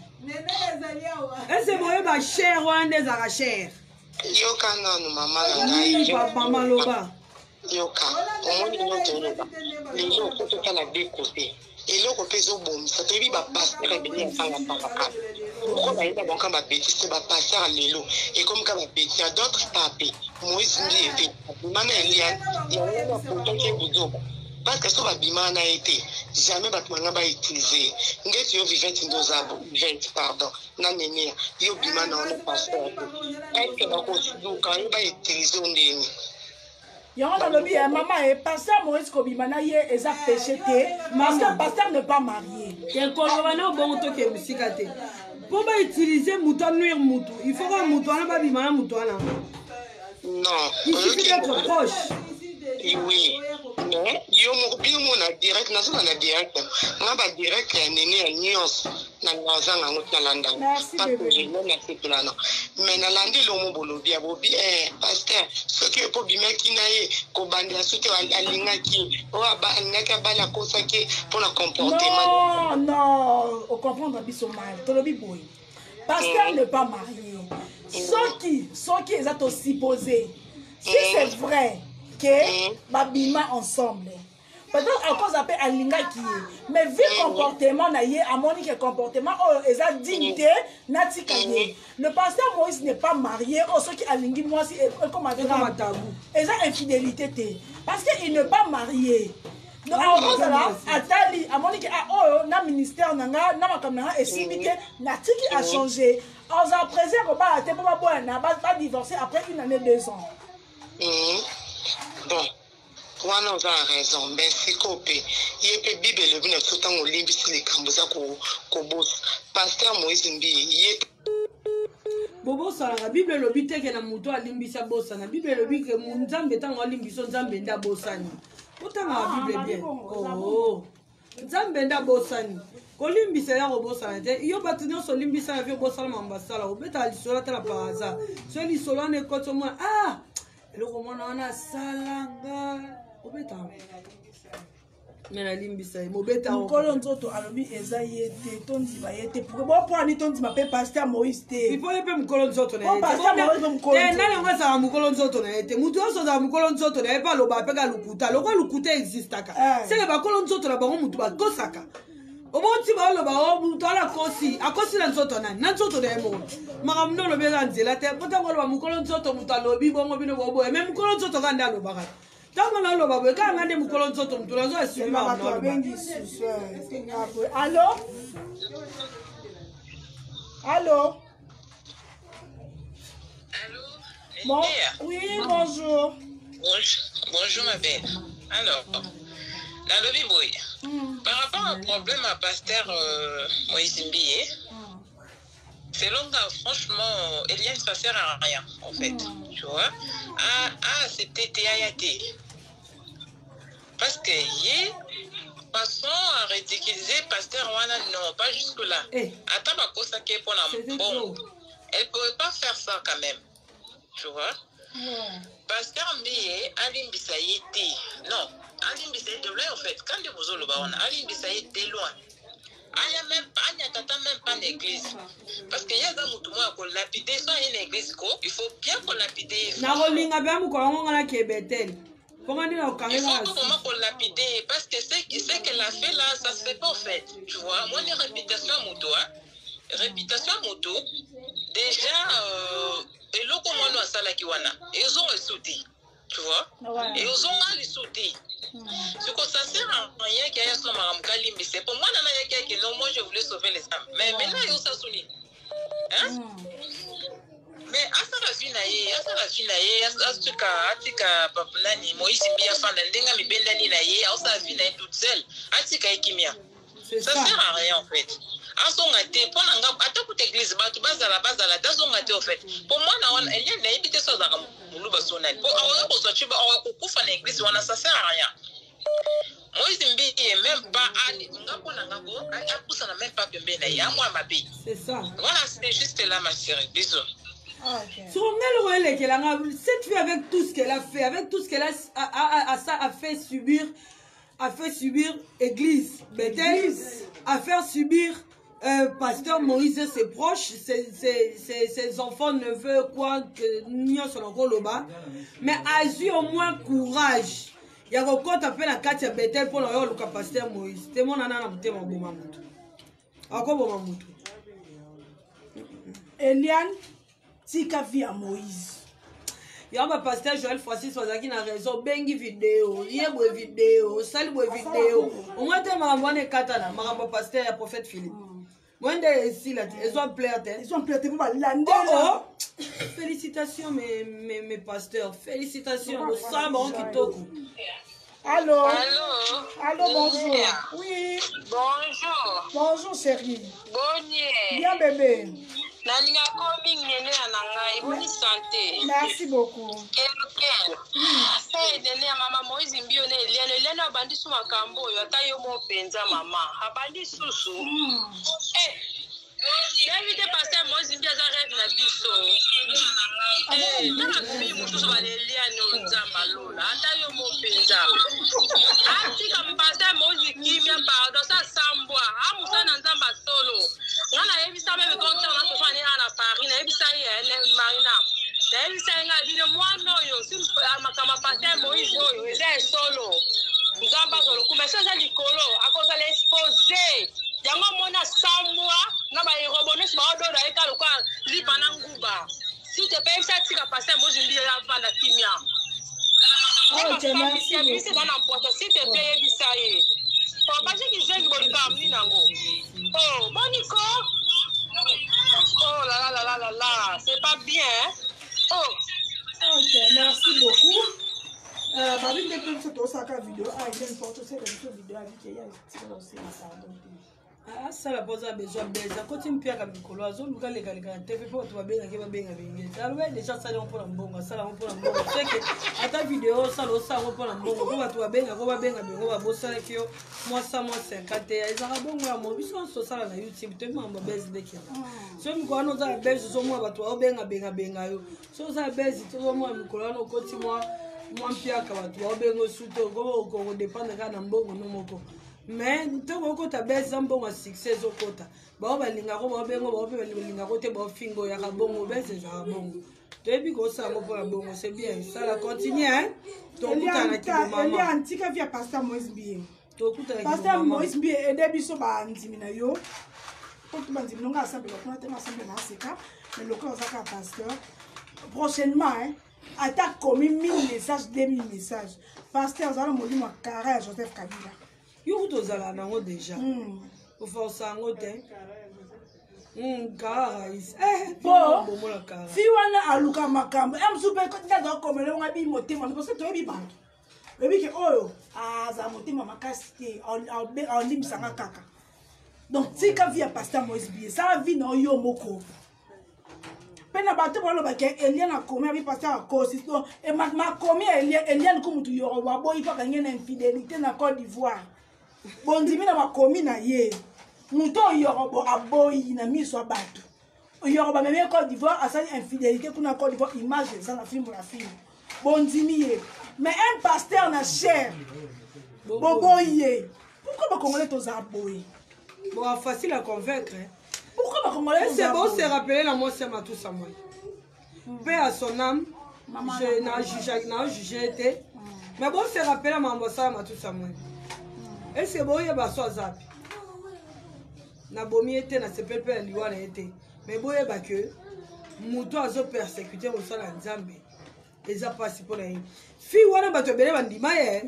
ese boyeba chair wana nde ezaka chair yoka nanu mama mama loba yoka omoni noto oloba lelo okotokala de côté eloko mpe ezobomisa toyebi bapasteur ebele yafanga pakaka oko bayeba banka babetise bapasteur lelo ekomi ka babeti ya d'autres pape moïse ndi ete abimana eliane yango bapotoki buzoba parce que so babimana na ye te jamais bato banga bautilize ngeti yo vivete ndozabo vivete pardon na nenea yo bimana wana pasteur estce bakosiduka yo bautilize ondeni yango nalobi ya mama e pasteur Moïse kobima na ye eza péché te parce que pasteur ne pas marié ekoloba na obongo toke musika te mpo bautilize mutu anuire mutu il faut ka mutu wana babima na mutu wana non il suffit d'être proche oui mais yo moko bino mo na direct nazoka na direct nga ba direct ya nene ya nyonso na nazanga ngo talanda parce que je n'ai pas fait là non mais na landi lo mo bolobi abobi eh pasteur ce qui est pour bimaki na ye ko banda soute alingaki o aba ngaka bala kosa ke pour la comportement non non on comprendre biso mal tolobi boy pasteur ne pas marié ceux qui ceux qui est aussi posé si c'est vrai que babima ensemble peut-être à cause appelle alinga qui mais vu comportement na ye amoni que comportement oh eza dignité natika ye le pasteur Moïse n'est pas marié oh ceux qui alingi moi si comme un tabou eza infidélité té parce que il n'est pas marié donc à cause là atali amoni que ah oh na ministère nanga na makamna et simité natiki a changé aux après ko ba te ba boya na ba divorcer après une année deux ans. Bon, wana oza raison mais sikope ye pe bible le bino tout temps olimbisi le kambuza ko ko boss pasteur Moïse mbi ye bobo sala la bible le bite ke na muto alimbisa bossa na bible le bite mu nzambe tango alimbiso nzambe nda bossani otanga la bible bien oh nzambe nda bossani kolimbisa ya kobosana te yo bato nyonso olimbisa na vio bosala mambasala obeta lisola tala par hasard so lisola ne koto mwa ah eloko mwana wana salanga obeta mais na limbisa ye mobeta mokolo nzoto alobi eza ye te tondiba ye te pour bo pour ni tondiba pe pasteur Moïse te il faut ye pe mokolo nzoto na ye pasteur Moïse mokolo te nani ngo sa mokolo nzoto na ye te mutu oso za mokolo nzoto na ye pa loba pe ka lukuta loko lukuta existaka c'est que ba kolo nzoto na bango mutu ba kosaka oboti ba loba o mutu ala kosi akosi na nzoto nani na nzoto na ye mo makambo ndo lobi eza nzela te pota ngo loba mokolo nzoto mutu alobi bongo bino bobo mais mokolo nzoto ka nda loba ka tango na loba boye kanga nde mokolo nzoto mutu nazo assubi ma allo allo Allô? bon, oui bonjour Bonjour, bonjour ma belle. Alors, la lobby boy. Mm. Par rapport au problème à pasteur euh, Moïse Mbiye, selon moi, franchement, Eliane, ça sert à rien, en fait. Mm. Tu vois? Ah, ah c'était T A T. Parce que, yé, façon à ridiculiser pasteur Wana, non, pas jusque-là. Hey. Attends, ma cause, qui est pour la bon. Elle ne pouvait pas faire ça quand même. Tu vois? Mm. Pasteur Mbiye, Alim Bissaïti, non. Alim Bissaïti, en fait, quand vous avez le Alim Bissaïti est loin. Il n'y a même pas, il n'y a même pas d'église. Parce qu'il y a des gens qui lapider soit une église, il faut bien qu'on lapide. Il faut vraiment qu'on lapide. Parce que ce qu'elle a fait là, ça ne se fait pas en fait. Tu vois, moi, les réputations à moto, réputation à moto, déjà, et l'eau comme on a ça là qui wana, ils ont ressorti. tu vois. Ouais. Et aux ongas les sauter. Ce que ça sert à rien qu'il y ait son maramkali, mais c'est pour moi, non, moi je voulais sauver les femmes. Mais maintenant, il y a ça sonné. Hein? Mais à ça la fin, à ça la fin, à ce cas, à ce cas, papa, ni moi ici bien fan, n'enga mi ben dani na ye, à ça la fin, toute seule, à ce cas, kimia. Ça sert à rien en fait. À son gâté, pour n'enga, à ta côté église, bah tu bases à la base à la, dans son gâté en fait. Pour moi, na, il y a une évité ça dans le bas sonal. Pour avoir pour ça, tu vas avoir beaucoup fan église, on a ça sert à rien. Moi ici bien, même pas, n'enga pour n'enga go, à pour ça n'a même pas que ben na ye, à moi ma bille. C'est ça. Voilà, c'était juste là ma chérie. Bisous. Okay. Cette fille, avec tout ce qu'elle a fait, avec tout ce qu'elle a, a, a, a, a, a fait subir, a fait subir Église, Bethel, a fait subir euh, Pasteur Moïse et ses proches, ses, ses, ses, ses enfants, neveux, quoi, que nous sommes encore là-bas. Mais a eu au moins courage. Il y a un compte appelé la carte de Bethel pour le Pasteur Moïse. C'est mon nana, c'est mon bon mamoutou. Encore bon mamoutou. Eliane. Tika via Moïse. Il y a un pasteur Joël Francis qui a raison. Bengi vidéo, il y a une vidéo, salut une vidéo. Au moins, tu as un katana, un pasteur et prophète Philippe. Moi, ils ont plairté. Ils ont plairté pour l'ander. Oh, félicitations, mes, mes, mes pasteurs. Félicitations. Le sabre qui toque. Allô? Allô? Allô, bonjour. Oui. Bonjour. Bonjour, chérie. Bonjour. Bien, bébé. Merci beaucoup. Mama Moïse mbio ne Eliane Eliane abandi su makambo yo ata yo mo penza mama abandi susu eh David pasteur Moïse mbia za rêve na biso eh na bi mutu so ba Eliane nzamba lola ata yo mo penza ati ka pasteur Moïse kimia pardon sa sambwa amusa na nzamba solo ngana yebisa me docteur na sofani na Paris na yebisa ye Marina. Then saying I didn't want no you since Makama Pater Moïse oyo is there solo. Nzamba solo kumesha likolo akoza l'exposer. Yango mona samwa na ba irobonus ba odo da eka lokwa lipa na nguba. Si te pe sa tika Pater Moïse mbi ya vanda kimia. Oh, je merci. Si dans n'importe si te pe yebisa ye. Pour pas que je ngoli ka mni nango. Oh, Monico. Oh là là là là là là, c'est pas bien. Oh. Ok, merci beaucoup. Euh, bah, oui, dès que tu as sa vidéo, ah, il y a une photo, c'est une vidéo avec qui il y a aussi ça. Ah, ça la pose a besoin de ça. Quand tu me piques avec Colo, à zone, les gars, les gars, tu fais pas, tu vas bien, tu vas bien, tu vas bien. Déjà, ça, on peut l'embonga, ça, on peut l'embonga. C'est que, à ta vidéo, ça, ça, on peut l'embonga. Tu vas bien, tu vas bien, tu vas bosser avec eux. Moi, ça, moi, cinquante. Ils ont bon, moi, ils sont sur ça, là, YouTube, tu m'as ma baisse de qui. Si on me nous a baisse, sur moi, tu vas bien, bien, bien, yo. Si on a baisse, tu vas moi, Colo, on continue, moi, moi, Pierre, tu vas bien, au soutien, on dépend de quand on bon, non, mais tant que tu as besoin de succès au côté, bah on va linga ko ba bengo ba pe linga ko te ba fingo ya ka bongo ben c'est ça bongo. Depuis que ça ko pour bongo c'est bien, ça la continue hein. Donc tu as na ki maman. Elle est antique via pasteur Moïse bien. Donc tu as pasteur Moïse bien et début so ba ndimi na yo. Pour tout bandimi nga assemblée ko na te assemblée na seka, mais le corps ça pasteur prochainement hein. Attaque comme mille messages, deux mille messages. Pasteur Zala Molimo Kara Joseph Kabila. Yo tozala nango déjà. Au força ngote. Hmm, Kara is. Eh, bon. Si wana aluka makambo, em super ko tata komele ngabi motema parce que to bi bantu. Bebi ke oyo, ah za motema makasi te, en lim sanga kaka. Donc tika via pasteur Moïse Bié, ça vie no yo moko. Pena bato bolo ba ke Eliane a commis avec pasteur a cause et ma ma commis Eliane Eliane comme tu yoro wa boy pa gagner une infidélité na Côte d'Ivoire. Bon dimi na ma commis na ye. Muto yoro bo aboyi na miso bato. Yoro ba même Côte d'Ivoire a ça infidélité kuna Côte d'Ivoire image ça na film la film. Bon dimi ye. Mais un pasteur na cher. Boboye. Pourquoi ba congolais tous aboyi? Bon facile à convaincre. Hein? Pourquoi ma congolais c'est beau se rappeler la moi c'est ma tout ça moi. Paix à son âme. Je n'ai jugé n'a jugé été. Mais bon se rappeler la maman ça ma tout ça moi. Et c'est beau y a ba so zap. Na bomi été na se pepe liwa na été. Mais bon y a ba que muto azo persécuter au sala nzambe. eza pasi mpona ye fi wana bato ebele bandima ye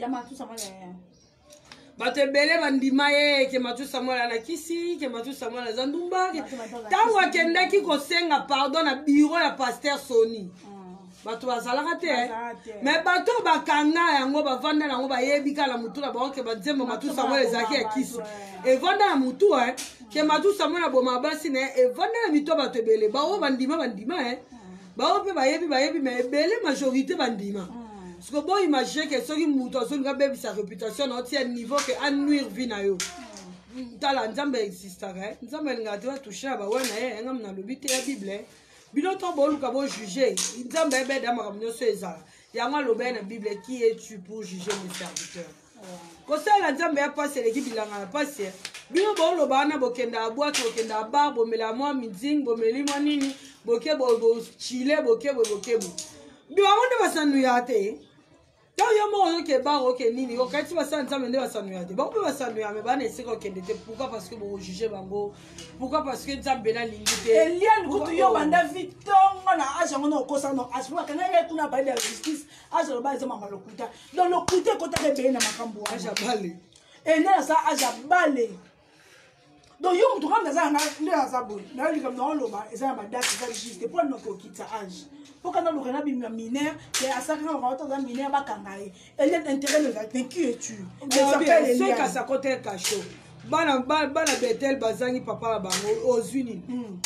bato ebele bandima ye ke Matou Samuel alakisi ke Matou Samuel aza ndumba ntango akendaki kosenga pardon na biro ya paster Soni bato bazalaka te me bato bakanga yango bavanda yango bayebi kala mutu na bango ke banzembo Matou Samuel ezalaki ya kisi evanda na mutu ke Matou Samuel aboma basi ne evanda na mito bato ebele bao bandima bandima bao mpe bayebi bayebi me ebele majorité bandima parce que bon imagine que soki mutu azolinga bebisa réputation na otia niveau ke anuire vie na yo tala nzambe existaka nzambe alingaka te batouche na bawana ye engam na lobi te ya bible bino to boluka bojuge nzambe ebeda makambo nyonso ezala yango aloba na bible qui es-tu pour juger mes serviteurs kosala nzambe ya pasi eleki bilanga na pasi bino boloba wana bokenda abwaki bokenda abar bomela mwa miding bomeli mwa nini boke bochile boke boke bo biwango nde basanuya te to yo moko oyoke bar oke nini okati basala nzambe nde basanuya te bango mpe basanuya me bana esika okende te pourquoi parce que bojuge bango pourquoi parce que nzambe nalingi te eliane kutu yo banda vitongo na age yango na okosa no age bakanga ye kuna baile ya justice age aloba eza mama lokuta donc lokuta ekotaka ebele na makambo age abale ene aza age abale donc yo mutu kama aza nde aza boye nayo likambo na oloba eza na badate eza juste mpo noke okita age mpo kana luka na bimia minere ke asakaka bakawata aza minere bakanga ye eliane intérêt leza mais qui es-tu soki asako te kasho bana betel bazangi papa na bango ozwi nini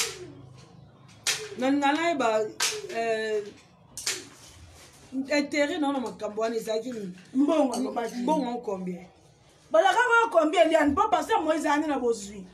na ngana ye ba intérêt nao na makambo wana ezalaki nini mbongo combien balakaka combien eliane mpo paster moïse ani na bozwi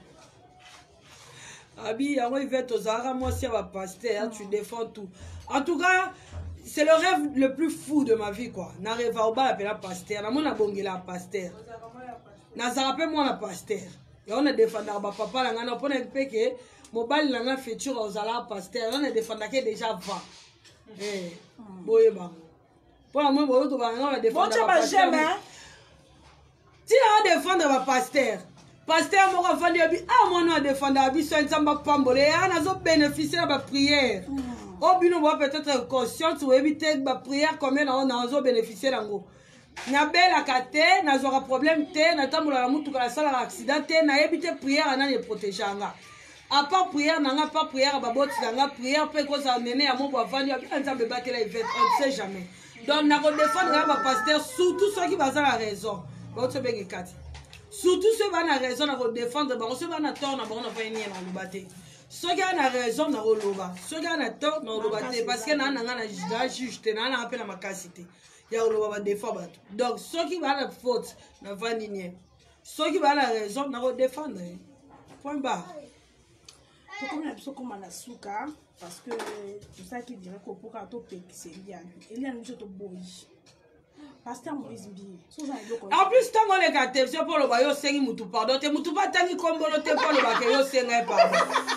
abi yango ive tozalaka mwasi ya bapaster tu défends tout en tout cas c'est le rêve le plus fou de ma vie quoi na rêve au bas apela paster na mona bongela paster nazala mpe mwana paster yango na defendaka bapapa na ngai na mpona mpe ke mobali na ngai future ozalaka paster yango na defendake déjà va boye bango mpona moi boyo tobanga nga na defendaka tina adefendre bapaster paster moko afandi abi a mwana adefendaka biso nzambe apambole ya nazobénéficie na baprière o bino boa peut-être conscience oyebi te baprière combien nango nazobénéficie nango nabelaka te nazwaka problème te natambolaka mutuka nasalaka accident te nayebi te prière anani eprotege anga apart prière nanga apart prière baboti nanga prière mpe ekozala nene ya mobo avandi abika nzambe ebatela ivete on ne sait jamais donc nakodefendre nga bapaster surtout soki baza na raison bauti obenge kati surtout soki baa na raison nakodefendre bango soki baa na tort na bango nafai nie naloba te soki aa na raison nakoloba soki aa na tort nakoloba te parce que naa nanga na juge te naa nanga mpe na makasi te ya koloba badefend bato donc soki baa na faute navandi nie soki baa na raison nakodefendre point barre tokomi na biso koma na suka parce que tosalaki direct kopoka topekisa eliane eliane biso toboyi paster moïse mbiye en plus ntango oleka te so mpo oloba yo osengi mutu pardon te mutu batangi kombolo te mpo olobaka yo osenga ye pardon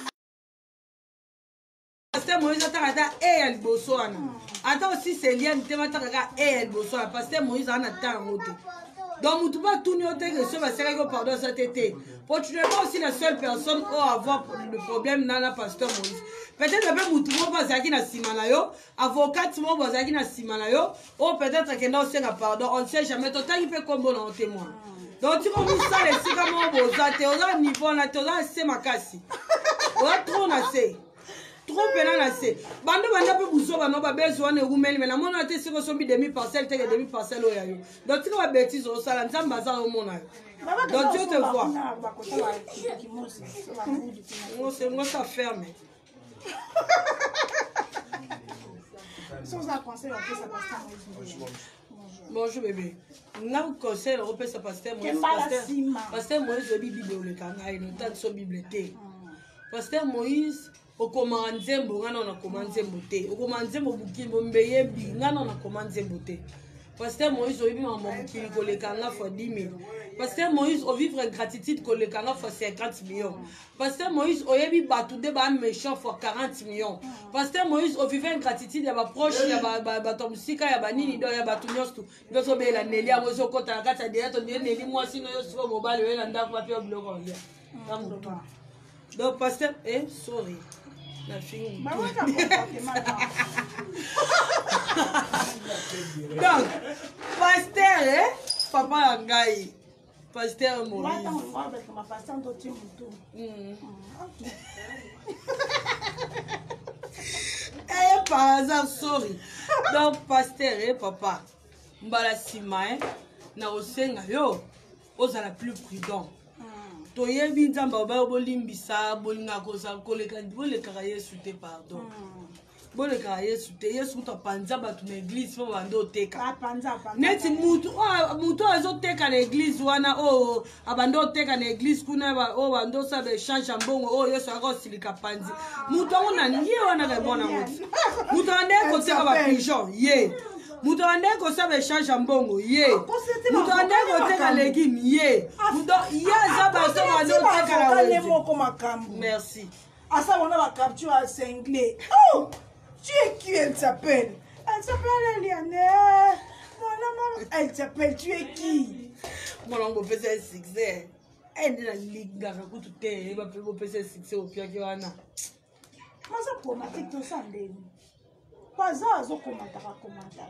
paster moïse ataka ata e ya liboso wana ata osi seliane te bataka ka e ya liboso wana paster moïse ana ta yango te donc mutu batuni yo te ke so basekaki yo pardon eza te te po tu n'es pas aussi la seule personne oyo avoir le problème na na pasteur moïse peut-être mpe mutu moko azalaki na nsima na yo avocate moko azalaki na nsima na yo oyo peut-être akenda osenga pardon on ne sait jamais totangi mpe kombo na yo témoin donc tika mosala esika moko boza te oza na niveau na te oza na se makasi oza trop na se trop pena na se bando banda mpe buso bano babezi wana erumeli me namona te siko sombi demi parcelle teke demi parcelle oyo ya yo donc tika babétise osala nzambe aza omona yo donc Dieu te voit moi ça ferme. Bonjour bébé. Nga conseil repesa pasteur Moïse. Pasteur Moïse obi Bible olekanga ino tant so Bible te. Pasteur Moïse okoma nzembo ngana na koma nzembo te. Okoma nzembo bukimbo mbeye bi ngana na koma nzembo te. Pasteur Moïse obi mama bukili kolekanga fois dix mille. Pasteur Moïse au vivre gratitude kolekanga fois cinquante millions. Pasteur Moïse oyebi batu de ba méchant fois quarante millions. Pasteur Moïse au vivre gratitude ya ba proche ya ba ba tomusika ya ba nini do ya batu nyosto. Ndoso be la neli ya mozo kota kata de to neli moi sino yo siko mobile yo na ndako pa bloko ya. Kamutu. Donc pasteur eh sorry. La fille. Donc, pasteur, eh? Papa Yangai. Pasteur Moïse. Eh, par hasard, sorry. Donc, pasteur, eh, papa. Mbala sima, eh? Na osenga yo. Ozala plus prudent. Toyebi nzamba ba bolimbisa bolinga koza koleka boleka Yesu te pardon. Boleka Yesu te Yesu to panza batu na église fo bando teka. Neti mutu ah mutu azoteka na église wana o abando teka na église kuna ba o bando sa be change mbongo o Yesu akosilika panzi. Mutu ona ndiye wana ga mona mutu. Mutu ande ko teka ba pigeon ye. Mutu ande ko sabe change mbongo ye. Mutu ande ko teka légume ye. Mutu ya za ba so bando teka la wewe. Merci. Asa on a la capture à cinglé. Oh, tu es qui elle s'appelle? Elle s'appelle Eliane. Mon maman, elle s'appelle tu es qui? Mon oncle faisait succès. Elle est la ligue dans le coup de thé. Elle va faire succès au pire que Anna. Moi ça pour ma tête tout ça ndé. Pas ça zo commentaire commentaire.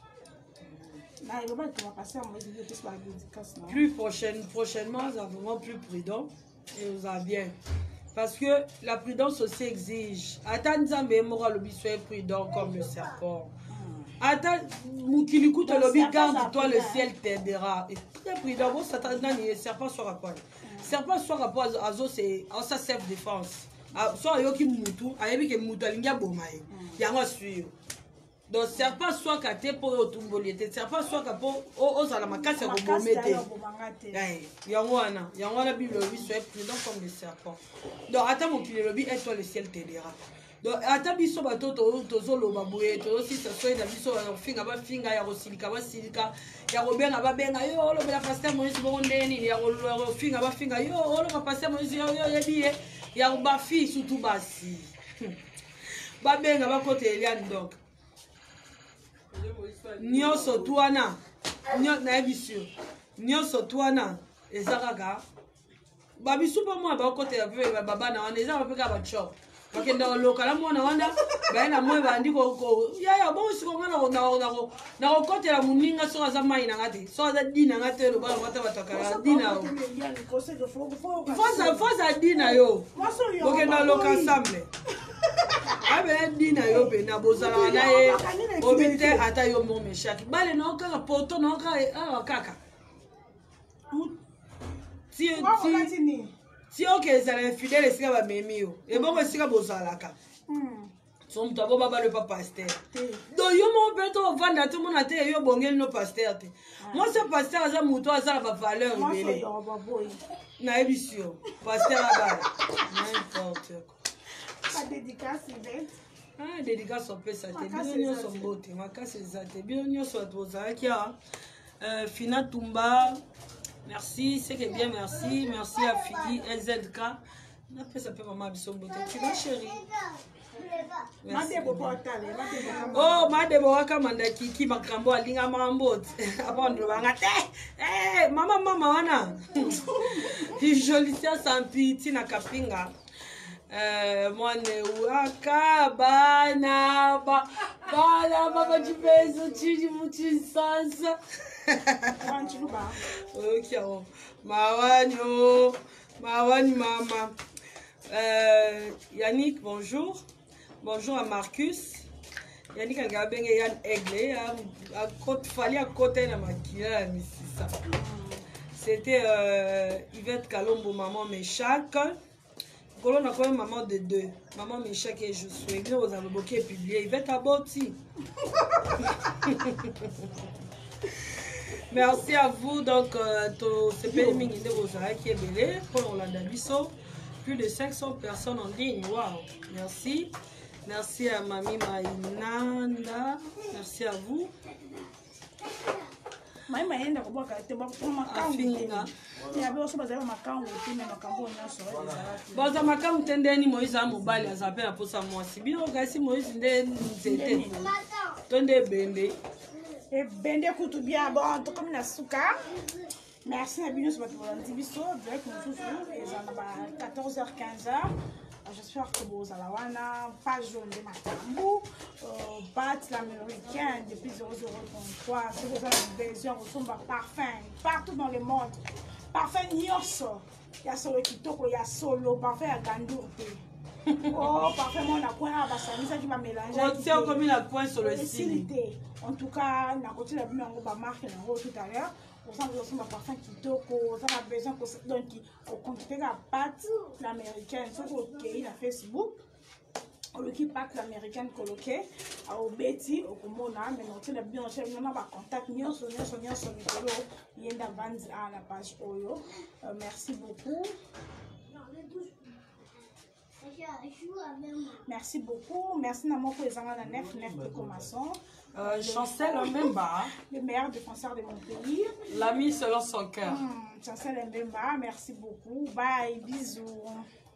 Plus prochaine, prochainement, nous avons vraiment plus prudent et nous en bien. Parce que la prudence aussi exige. Attends, Zambé mora lobby soyez prudent comme le serpent. Attends, Moukilikou te lobby garde-toi, le ciel t'aidera. Et très prudent, bon, ça t'attend, le serpent soit rapport. Serpent soit rapport à Zo, c'est en sa self-défense. Soit yoki moutou, ayebi ke moutou alinga bomaye. Yango suyo. Donc serpent soit katé pour otumboliete, serpent soit pour aux alamakasi à bomete. Yango wana, yango wana Bible lobby soit prudent comme le serpent. Donc attends mon kilo lobby et toi le ciel t'aidera. Donc attends biso bato to tozolo baboué, to aussi ça soit na biso finga ba finga ya rosilika ba silika ya robenga ba benga yo lo bela pasteur Moïse bondeni ya ro finga ba finga yo lo pasteur Moïse yo yo yebi ya ba fi surtout basi. Ba benga ba kote Eliane donc. Nyoso tuana nyo na ebisio nyoso tuana ezakaka babisu pa mwa ba kote ya pe baba na wana ezaka pe ka ba chop bakenda lokala mwana wanda ba na mwe bandi ko ko ya ya bo siko ngana ko na na ko na ko kote la muninga so za mai na ngati so za dina ngate lo ba mata batakala dina foza foza dina yo bakenda loka ensemble abe dina yo be na bozala na ye obite ata yo mo meshaki bale na okaka poto na okaka ah kaka ti ti ti oke ezala infidèle esika ba memi yo e bongo esika bozala ka so mtu abo baba le pa pasteur do yo mo beto vanda tout mon ate yo bongeli no pasteur te moi ce pasteur aza muto aza ba valeur bele na ebisio pasteur aba n'importe quoi. La dédicace, Yvette. Ah, dédicace, on peut ça. Bien, son beauté. Ma casse est zate. Bien, on soit qui a Fina Tumba. Merci, c'est que bien, merci. Merci à Fili, L Z K. Après, ça peut maman son beauté. Tu vas, chérie? Merci. Oh, ma deboaka manda kiki makambo alinga mambo. Apandro bangate. Eh, mama mama wana. Jolicia sans pitié na kapinga. Mwane waka bana ba bana baba chipezo chiji muchisansa ok mawanyo mawani mama euh, Yannick bonjour bonjour à Marcus Yannick angabenge Yann Aigle à côté fallait à côté na makila ya misisa c'était euh, Yvette Kalombo maman Méchac. On a quand même maman de deux. Maman Michel et je suis. Nous vous avez beaucoup publié. Il va être aboti. Merci à vous. Donc, c'est Péliming de Rosaire qui est belé. Pour Rolanda Bisso. Plus de cinq cents personnes en ligne. Waouh. Merci. Merci à Mamie Maïnanda. Merci à vous. Boza makamu tendeni Moïse a mobile azape na posa mwasi bino kasi Moïse nde nzete tonde bende e bende kutu bien bon to comme na suka merci à bino sur votre biso direct nous tous et ça va quatorze heures quinze heures j'espère que vous allez avoir pas jaune de Matambo, bat l'américaine depuis zéro zéro trente-trois. Si vous avez besoin, vous sommes parfum partout dans le monde. Parfum Nyoso, il y a solo kitoko, il y a solo parfum à Gandou. Oh, parfum mon appoint, ça qui va mélanger. On tient comme une appoint sur le site. En tout cas, on a continué à bien marquer tout à l'heure. On sent que c'est un parfum kitoko, on a besoin que donc on continue la pâte l'américaine, c'est OK, il a Facebook. On le qui pâte l'américaine coloquée au Betty au Komona, mais on tient bien cher, on a pas contact ni on sonne sonne sur le colo, il y a vendre à la page Oyo. Merci beaucoup. Merci beaucoup. Merci Namo pour les amis de neuf neuf de Commasson. Euh, Chancel Mbemba, le meilleur défenseur de mon pays. L'ami selon son cœur. Mmh, Chancel Mbemba, merci beaucoup. Bye, bisous.